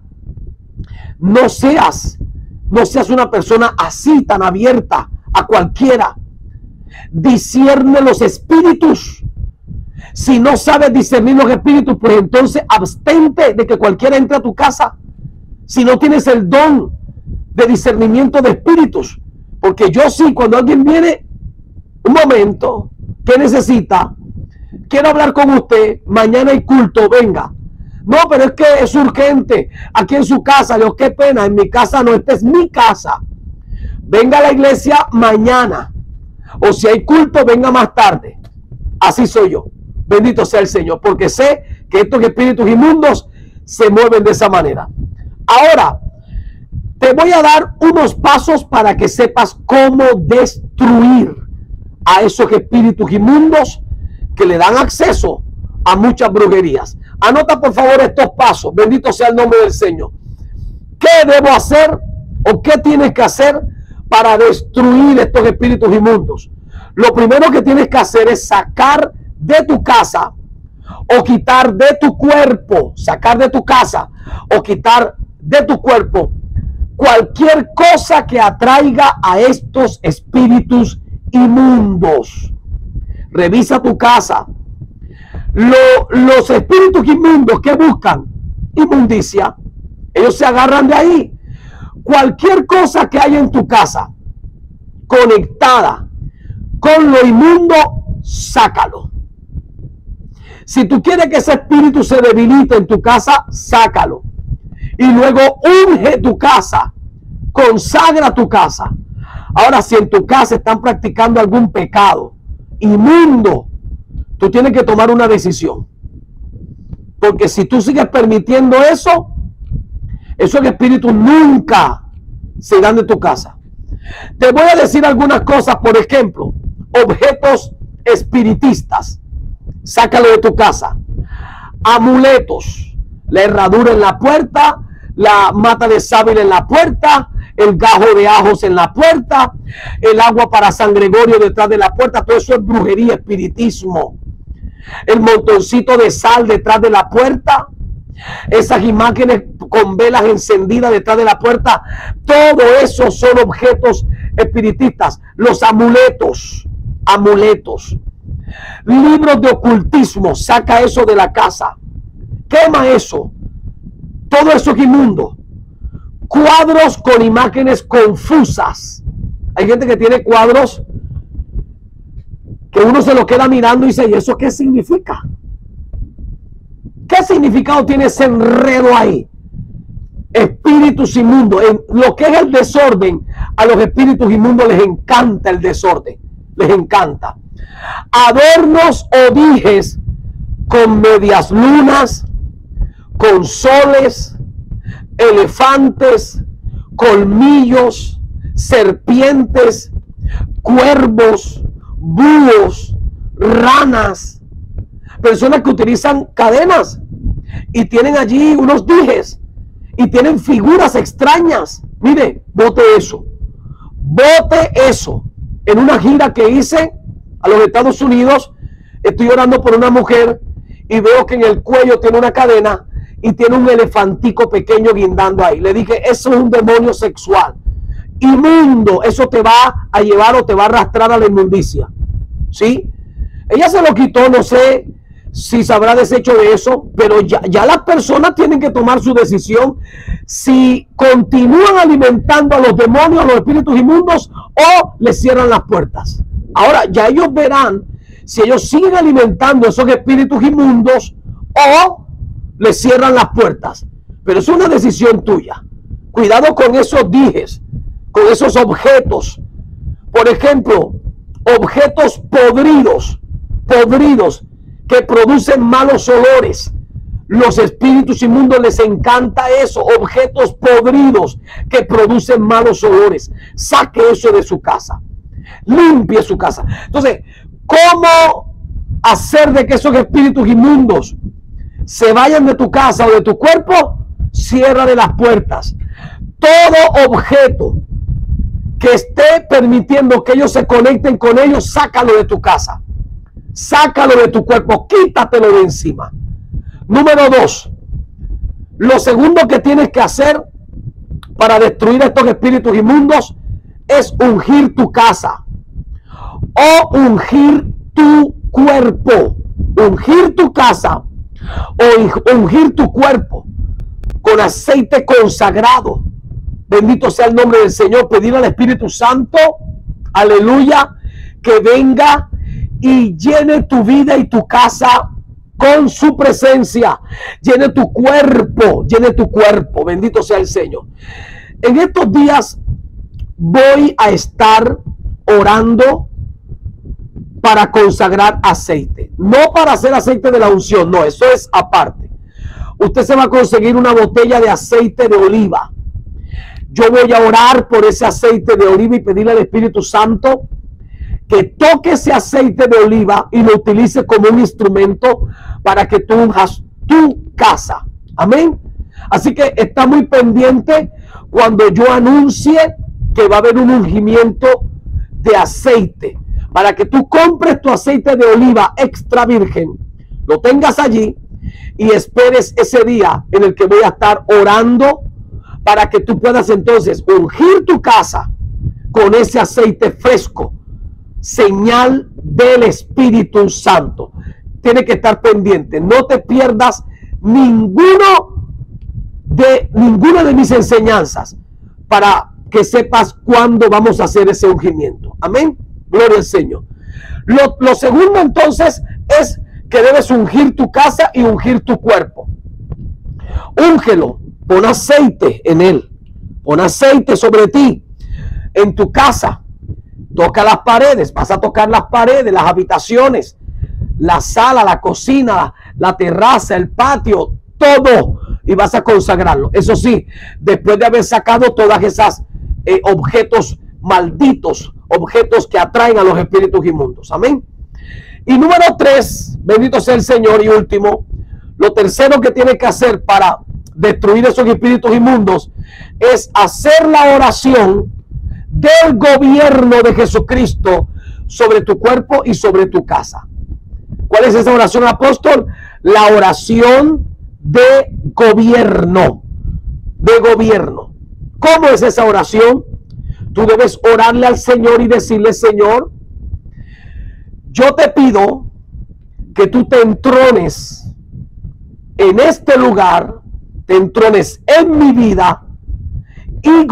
no seas una persona así tan abierta a cualquiera. Discierne los espíritus. Si no sabes discernir los espíritus, pues entonces abstente de que cualquiera entre a tu casa. Si no tienes el don de discernimiento de espíritus. Porque yo sí, cuando alguien viene, un momento, ¿qué necesita? Quiero hablar con usted, mañana hay culto, venga. No, pero es que es urgente, aquí en su casa. Dios, qué pena, en mi casa no, esta es mi casa. Venga a la iglesia mañana. O si hay culto, venga más tarde. Así soy yo. Bendito sea el Señor, porque sé que estos espíritus inmundos se mueven de esa manera. Ahora, te voy a dar unos pasos para que sepas cómo destruir a esos espíritus inmundos que le dan acceso a muchas brujerías. Anota por favor estos pasos. Bendito sea el nombre del Señor. ¿Qué debo hacer o qué tienes que hacer para destruir estos espíritus inmundos? Lo primero que tienes que hacer es sacar de tu casa o quitar de tu cuerpo, sacar de tu casa o quitar de tu cuerpo cualquier cosa que atraiga a estos espíritus inmundos. Revisa tu casa. Los espíritus inmundos que buscan inmundicia, ellos se agarran de ahí. Cualquier cosa que haya en tu casa conectada con lo inmundo, sácalo. Si tú quieres que ese espíritu se debilite en tu casa, sácalo. Y luego unge tu casa, consagra tu casa. Ahora, si en tu casa están practicando algún pecado inmundo, tú tienes que tomar una decisión. Porque si tú sigues permitiendo eso, esos espíritus nunca se irán de tu casa. Te voy a decir algunas cosas, por ejemplo, objetos espiritistas. Sácalo de tu casa. Amuletos, la herradura en la puerta, la mata de sábila en la puerta, el gajo de ajos en la puerta, el agua para San Gregorio detrás de la puerta. Todo eso es brujería, espiritismo. El montoncito de sal detrás de la puerta, esas imágenes con velas encendidas detrás de la puerta, todo eso son objetos espiritistas. Los amuletos, amuletos, libros de ocultismo, saca eso de la casa, quema eso, todo eso es inmundo. Cuadros con imágenes confusas. Hay gente que tiene cuadros que uno se lo queda mirando y dice, ¿y eso qué significa? ¿Qué significado tiene ese enredo ahí? Espíritus inmundos. En lo que es el desorden, a los espíritus inmundos les encanta el desorden. Les encanta. Adornos o dijes con medias lunas, con soles, elefantes, colmillos, serpientes, cuervos, búhos, ranas, personas que utilizan cadenas y tienen allí unos dijes y tienen figuras extrañas. Mire, bote eso. En una gira que hice a los Estados Unidos, estoy orando por una mujer y veo que en el cuello tiene una cadena y tiene un elefantico pequeño guindando ahí. Le dije, eso es un demonio sexual. Inmundo, eso te va a llevar o te va a arrastrar a la inmundicia. ¿Sí? Ella se lo quitó, no sé si se habrá deshecho de eso, pero ya las personas tienen que tomar su decisión si continúan alimentando a los demonios, a los espíritus inmundos, o les cierran las puertas. Ahora, ya ellos verán si ellos siguen alimentando a esos espíritus inmundos o les cierran las puertas. Pero es una decisión tuya. Cuidado con esos dijes, con esos objetos. Por ejemplo, objetos podridos que producen malos olores. Los espíritus inmundos les encanta eso, objetos podridos que producen malos olores. Saque eso de su casa, limpie su casa. Entonces, ¿cómo hacer de que esos espíritus inmundos se vayan de tu casa o de tu cuerpo? Ciérrale las puertas. Todo objeto que esté permitiendo que ellos se conecten con ellos, sácalo de tu casa, sácalo de tu cuerpo, quítatelo de encima. Número 2, lo segundo que tienes que hacer para destruir estos espíritus inmundos es ungir tu casa o ungir tu cuerpo. Ungir tu casa o ungir tu cuerpo con aceite consagrado. Bendito sea el nombre del Señor. Pedir al Espíritu Santo, aleluya, que venga y llene tu vida y tu casa con su presencia. Llene tu cuerpo, bendito sea el Señor. En estos días voy a estar orando para consagrar aceite. No para hacer aceite de la unción, no, eso es aparte. Usted se va a conseguir una botella de aceite de oliva. Yo voy a orar por ese aceite de oliva y pedirle al Espíritu Santo que toque ese aceite de oliva y lo utilice como un instrumento para que tú unjas tu casa. Amén. Así que está muy pendiente cuando yo anuncie que va a haber un ungimiento de aceite, para que tú compres tu aceite de oliva extra virgen, lo tengas allí y esperes ese día en el que voy a estar orando para que tú puedas entonces ungir tu casa con ese aceite fresco, señal del Espíritu Santo. Tiene que estar pendiente, no te pierdas ninguna de mis enseñanzas para que sepas cuándo vamos a hacer ese ungimiento. Amén, gloria al Señor. Lo segundo entonces es que debes ungir tu casa y ungir tu cuerpo. Úngelo, pon aceite en él, pon aceite sobre ti, en tu casa. Toca las paredes, vas a tocar las paredes, las habitaciones, la sala, la cocina, la terraza, el patio, todo, y vas a consagrarlo. Eso sí, después de haber sacado todas esas objetos malditos, objetos que atraen a los espíritus inmundos. Amén. Y número 3, bendito sea el Señor, y último, lo tercero que tienes que hacer para destruir esos espíritus inmundos es hacer la oración del gobierno de Jesucristo sobre tu cuerpo y sobre tu casa. ¿Cuál es esa oración, apóstol? La oración de gobierno. De gobierno. ¿Cómo es esa oración? Tú debes orarle al Señor y decirle: Señor, yo te pido que tú te entrones en este lugar, te entrones en mi vida y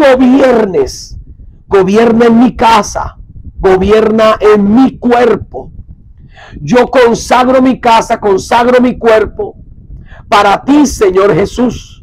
gobierna en mi casa, gobierna en mi cuerpo. Yo consagro mi casa, consagro mi cuerpo para ti, Señor Jesús.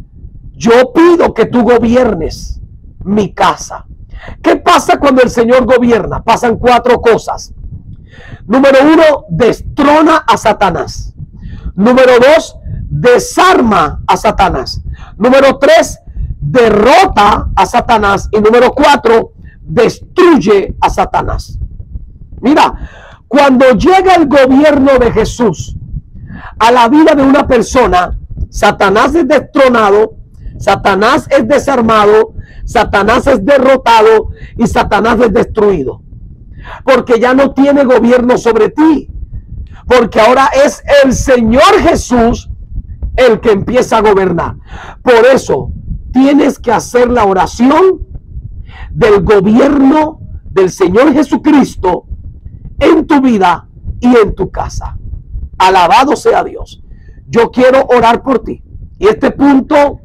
Yo pido que tú gobiernes mi casa. ¿Qué pasa cuando el Señor gobierna? Pasan 4 cosas. Número 1, destrona a Satanás. Número 2, desarma a Satanás. Número 3, derrota a Satanás. Y número 4, destruye a Satanás. Mira, cuando llega el gobierno de Jesús a la vida de una persona, Satanás es destronado, Satanás es desarmado, Satanás es derrotado y Satanás es destruido. Porque ya no tiene gobierno sobre ti. Porque ahora es el Señor Jesús el que empieza a gobernar. Por eso tienes que hacer la oración del gobierno del Señor Jesucristo en tu vida y en tu casa. Alabado sea Dios. Yo quiero orar por ti. Y este punto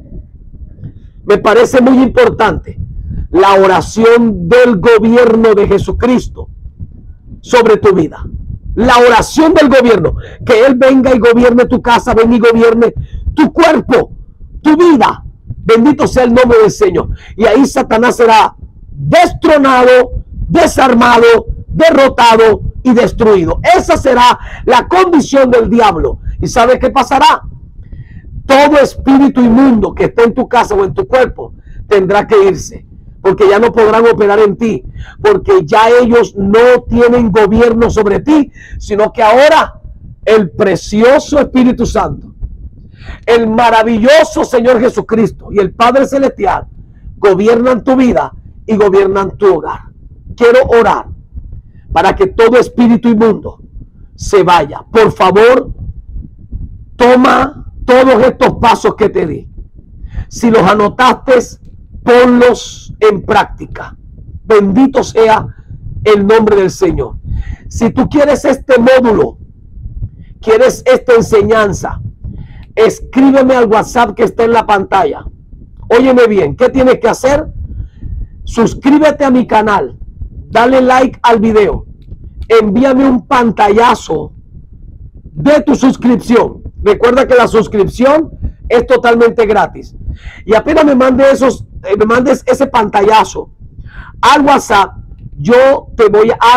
me parece muy importante. La oración del gobierno de Jesucristo sobre tu vida. La oración del gobierno. Que Él venga y gobierne tu casa, venga y gobierne tu cuerpo, tu vida. Bendito sea el nombre del Señor. Y ahí Satanás será destronado, desarmado, derrotado y destruido. Esa será la condición del diablo. ¿Y sabes qué pasará? Todo espíritu inmundo que esté en tu casa o en tu cuerpo tendrá que irse, porque ya no podrán operar en ti, porque ya ellos no tienen gobierno sobre ti, sino que ahora el precioso Espíritu Santo, el maravilloso Señor Jesucristo y el Padre Celestial gobiernan tu vida y gobiernan tu hogar. Quiero orar para que todo espíritu inmundo se vaya. Por favor, toma todos estos pasos que te di. Si los anotaste, ponlos en práctica. Bendito sea el nombre del Señor. Si tú quieres este módulo, quieres esta enseñanza, escríbeme al WhatsApp que está en la pantalla. Óyeme bien, ¿qué tienes que hacer? Suscríbete a mi canal, dale like al video, envíame un pantallazo de tu suscripción. Recuerda que la suscripción es totalmente gratis. Y apenas me mandes ese pantallazo al WhatsApp, yo te voy a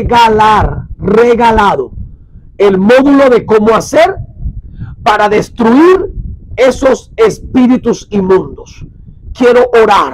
regalado el módulo de cómo hacer para destruir esos espíritus inmundos. Quiero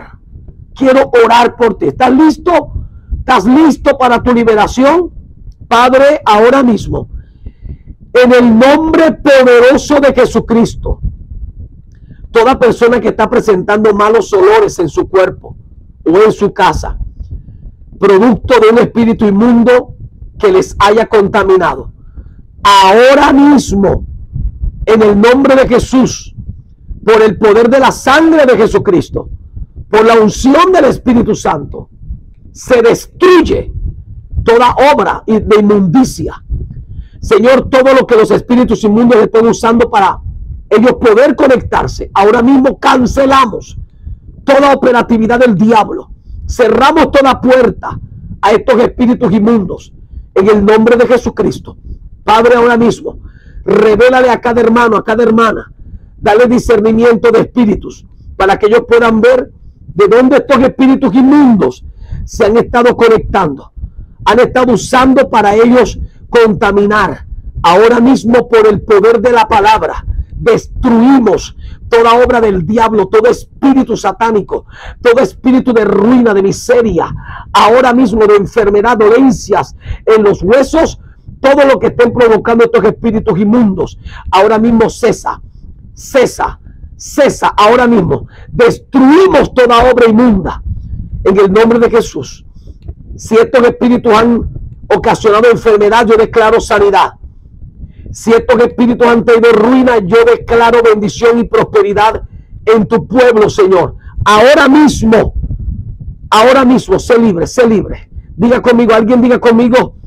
orar por ti. ¿Estás listo? ¿Estás listo para tu liberación? Padre, ahora mismo, en el nombre poderoso de Jesucristo, toda persona que está presentando malos olores en su cuerpo o en su casa, producto de un espíritu inmundo que les haya contaminado, ahora mismo, en el nombre de Jesús, por el poder de la sangre de Jesucristo, por la unción del Espíritu Santo, se destruye toda obra de inmundicia. Señor, todo lo que los espíritus inmundos están usando para ellos poder conectarse, ahora mismo cancelamos toda operatividad del diablo. Cerramos toda puerta a estos espíritus inmundos en el nombre de Jesucristo. Padre, ahora mismo, revélale a cada hermano, a cada hermana, dale discernimiento de espíritus para que ellos puedan ver de dónde estos espíritus inmundos se han estado conectando, han estado usando para ellos contaminar. Ahora mismo, por el poder de la palabra, destruimos toda obra del diablo, todo espíritu satánico, todo espíritu de ruina, de miseria, ahora mismo de enfermedad, dolencias en los huesos, todo lo que estén provocando estos espíritus inmundos, ahora mismo cesa, ahora mismo. Destruimos toda obra inmunda en el nombre de Jesús. Si estos espíritus han ocasionado enfermedad, yo declaro sanidad. Si estos espíritus han traído ruina, yo declaro bendición y prosperidad en tu pueblo, Señor. Ahora mismo, sé libre, sé libre. Diga conmigo, alguien diga conmigo,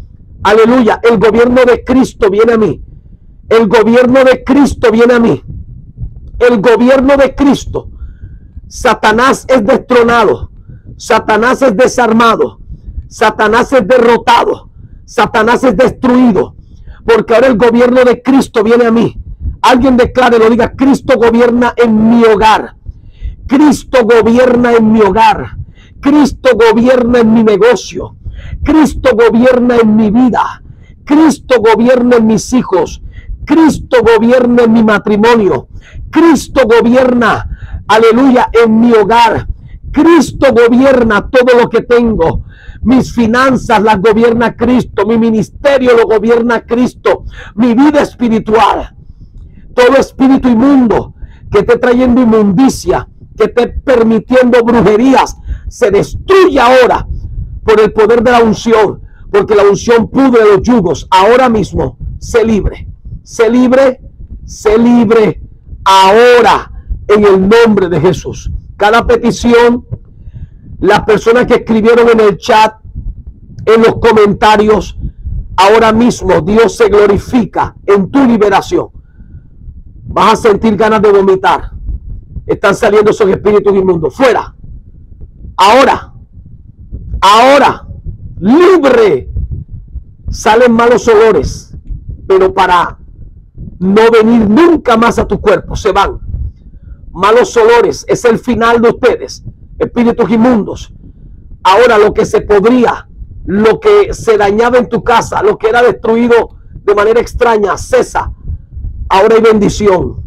Aleluya, el gobierno de Cristo viene a mí. El gobierno de Cristo viene a mí. El gobierno de Cristo. Satanás es destronado. Satanás es desarmado. Satanás es derrotado. Satanás es destruido. Porque ahora el gobierno de Cristo viene a mí. Alguien declare, lo diga: Cristo gobierna en mi hogar. Cristo gobierna en mi hogar. Cristo gobierna en mi negocio. Cristo gobierna en mi vida. Cristo gobierna en mis hijos. Cristo gobierna en mi matrimonio. Cristo gobierna, aleluya, en mi hogar. Cristo gobierna todo lo que tengo. Mis finanzas las gobierna Cristo. Mi ministerio lo gobierna Cristo. Mi vida espiritual. Todo espíritu inmundo que esté trayendo inmundicia, que esté permitiendo brujerías, se destruye ahora por el poder de la unción, porque la unción pudre los yugos. Ahora mismo, sé libre, sé libre, sé libre ahora en el nombre de Jesús. Cada petición, las personas que escribieron en el chat, en los comentarios, ahora mismo Dios se glorifica en tu liberación. Vas a sentir ganas de vomitar. Están saliendo esos espíritus inmundos. Fuera. Ahora. Ahora. Libre. Salen malos olores. Pero para no venir nunca más a tu cuerpo. Se van. Malos olores. Es el final de ustedes. Espíritus inmundos. Ahora lo que se podría, lo que se dañaba en tu casa, lo que era destruido de manera extraña, cesa. Ahora hay bendición.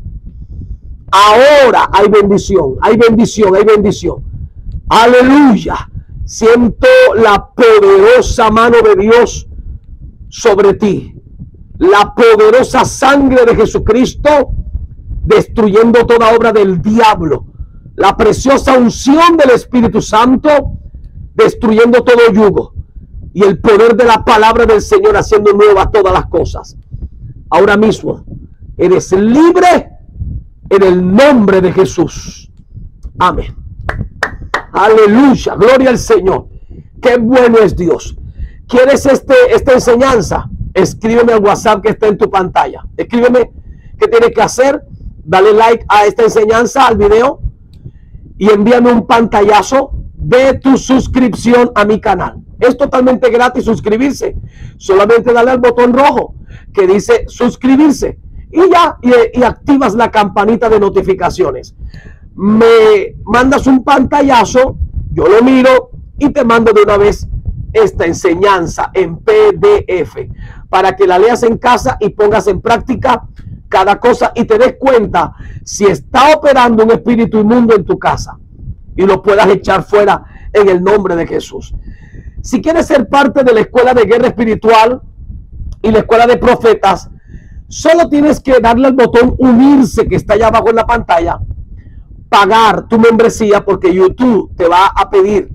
Ahora hay bendición. Hay bendición, hay bendición. Aleluya. Siento la poderosa mano de Dios sobre ti. La poderosa sangre de Jesucristo destruyendo toda obra del diablo. La preciosa unción del Espíritu Santo destruyendo todo yugo. Y el poder de la palabra del Señor haciendo nuevas todas las cosas. Ahora mismo eres libre en el nombre de Jesús. Amén. Aleluya. Gloria al Señor. Qué bueno es Dios. ¿Quieres esta enseñanza? Escríbeme al WhatsApp que está en tu pantalla. Escríbeme qué tienes que hacer. Dale like a esta enseñanza, al video. Y envíame un pantallazo de tu suscripción a mi canal. Es totalmente gratis suscribirse. Solamente dale al botón rojo que dice suscribirse. Y ya, y activas la campanita de notificaciones. Me mandas un pantallazo, yo lo miro y te mando de una vez esta enseñanza en PDF para que la leas en casa y pongas en práctica cada cosa y te des cuenta si está operando un espíritu inmundo en tu casa y lo puedas echar fuera en el nombre de Jesús. Si quieres ser parte de la escuela de guerra espiritual y la escuela de profetas, solo tienes que darle al botón unirse que está allá abajo en la pantalla, pagar tu membresía, porque YouTube te va a pedir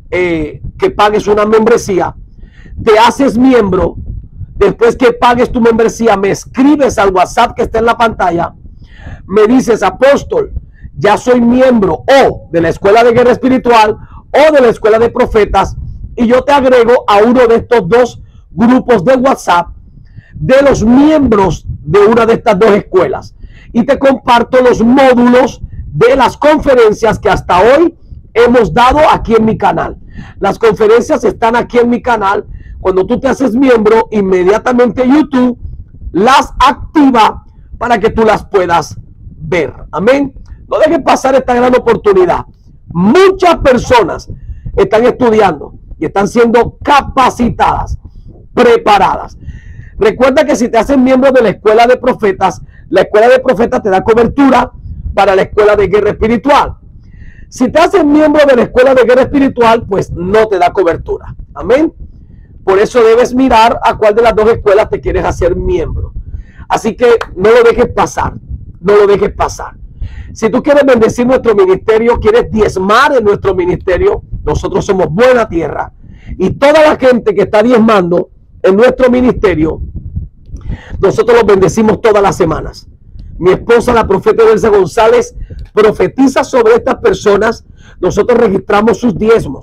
que pagues una membresía. Te haces miembro. Después que pagues tu membresía, me escribes al WhatsApp que está en la pantalla. Me dices: apóstol, ya soy miembro o de la escuela de guerra espiritual o de la escuela de profetas, y yo te agrego a uno de estos dos grupos de WhatsApp de los miembros de una de estas dos escuelas, y te comparto los módulos de las conferencias que hasta hoy hemos dado aquí en mi canal. Las conferencias están aquí en mi canal. Cuando tú te haces miembro, inmediatamente YouTube las activa para que tú las puedas ver. Amén. No dejes pasar esta gran oportunidad. Muchas personas están estudiando y están siendo capacitadas, preparadas. Recuerda que si te haces miembro de la escuela de profetas, la escuela de profetas te da cobertura para la escuela de guerra espiritual. Si te haces miembro de la escuela de guerra espiritual, pues no te da cobertura. Amén. Por eso debes mirar a cuál de las dos escuelas te quieres hacer miembro. Así que no lo dejes pasar. No lo dejes pasar. Si tú quieres bendecir nuestro ministerio, quieres diezmar en nuestro ministerio, nosotros somos Buena Tierra. Y toda la gente que está diezmando en nuestro ministerio, nosotros los bendecimos todas las semanas. Mi esposa, la profeta Elsa González, profetiza sobre estas personas. Nosotros registramos sus diezmos.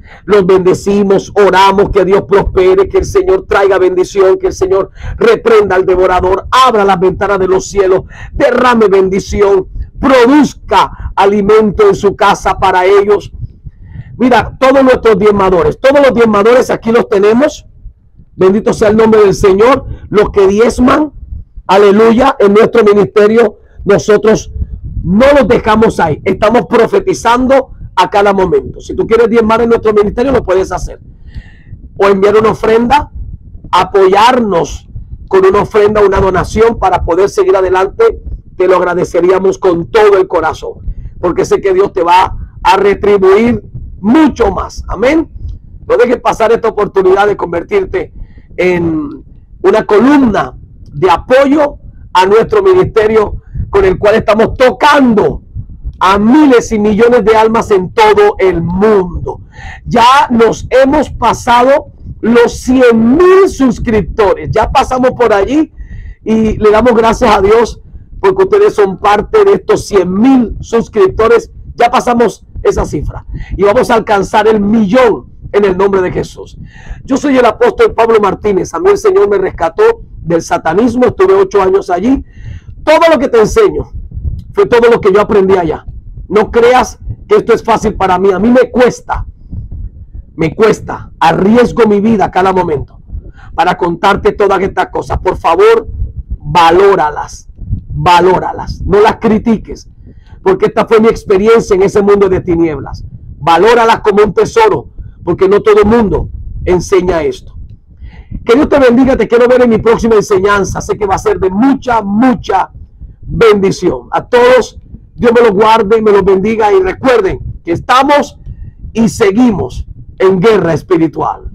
Los bendecimos, oramos que Dios prospere, que el Señor traiga bendición, que el Señor reprenda al devorador, abra las ventanas de los cielos, derrame bendición, produzca alimento en su casa para ellos. Mira, todos nuestros diezmadores, todos los diezmadores aquí los tenemos. Bendito sea el nombre del Señor. Los que diezman, aleluya, en nuestro ministerio, nosotros no los dejamos ahí. Estamos profetizando a cada momento. Si tú quieres diezmar en nuestro ministerio, lo puedes hacer. O enviar una ofrenda, apoyarnos con una ofrenda, una donación para poder seguir adelante. Te lo agradeceríamos con todo el corazón, porque sé que Dios te va a retribuir mucho más. Amén. No dejes pasar esta oportunidad de convertirte en una columna de apoyo a nuestro ministerio, con el cual estamos tocando a miles y millones de almas en todo el mundo. Ya nos hemos pasado los 100,000 suscriptores. Ya pasamos por allí y le damos gracias a Dios porque ustedes son parte de estos 100,000 suscriptores. Ya pasamos esa cifra y vamos a alcanzar el 1,000,000 en el nombre de Jesús. Yo soy el apóstol Pablo Martínez. A mí el Señor me rescató del satanismo. Estuve 8 años allí. Todo lo que te enseño fue todo lo que yo aprendí allá. No creas que esto es fácil para mí. A mí me cuesta, arriesgo mi vida a cada momento para contarte todas estas cosas. Por favor, valóralas, no las critiques, porque esta fue mi experiencia en ese mundo de tinieblas. Valóralas como un tesoro, porque no todo el mundo enseña esto. Que Dios te bendiga. Te quiero ver en mi próxima enseñanza. Sé que va a ser de mucha bendición. A todos, Dios me los guarde y me los bendiga. Y recuerden que estamos y seguimos en guerra espiritual.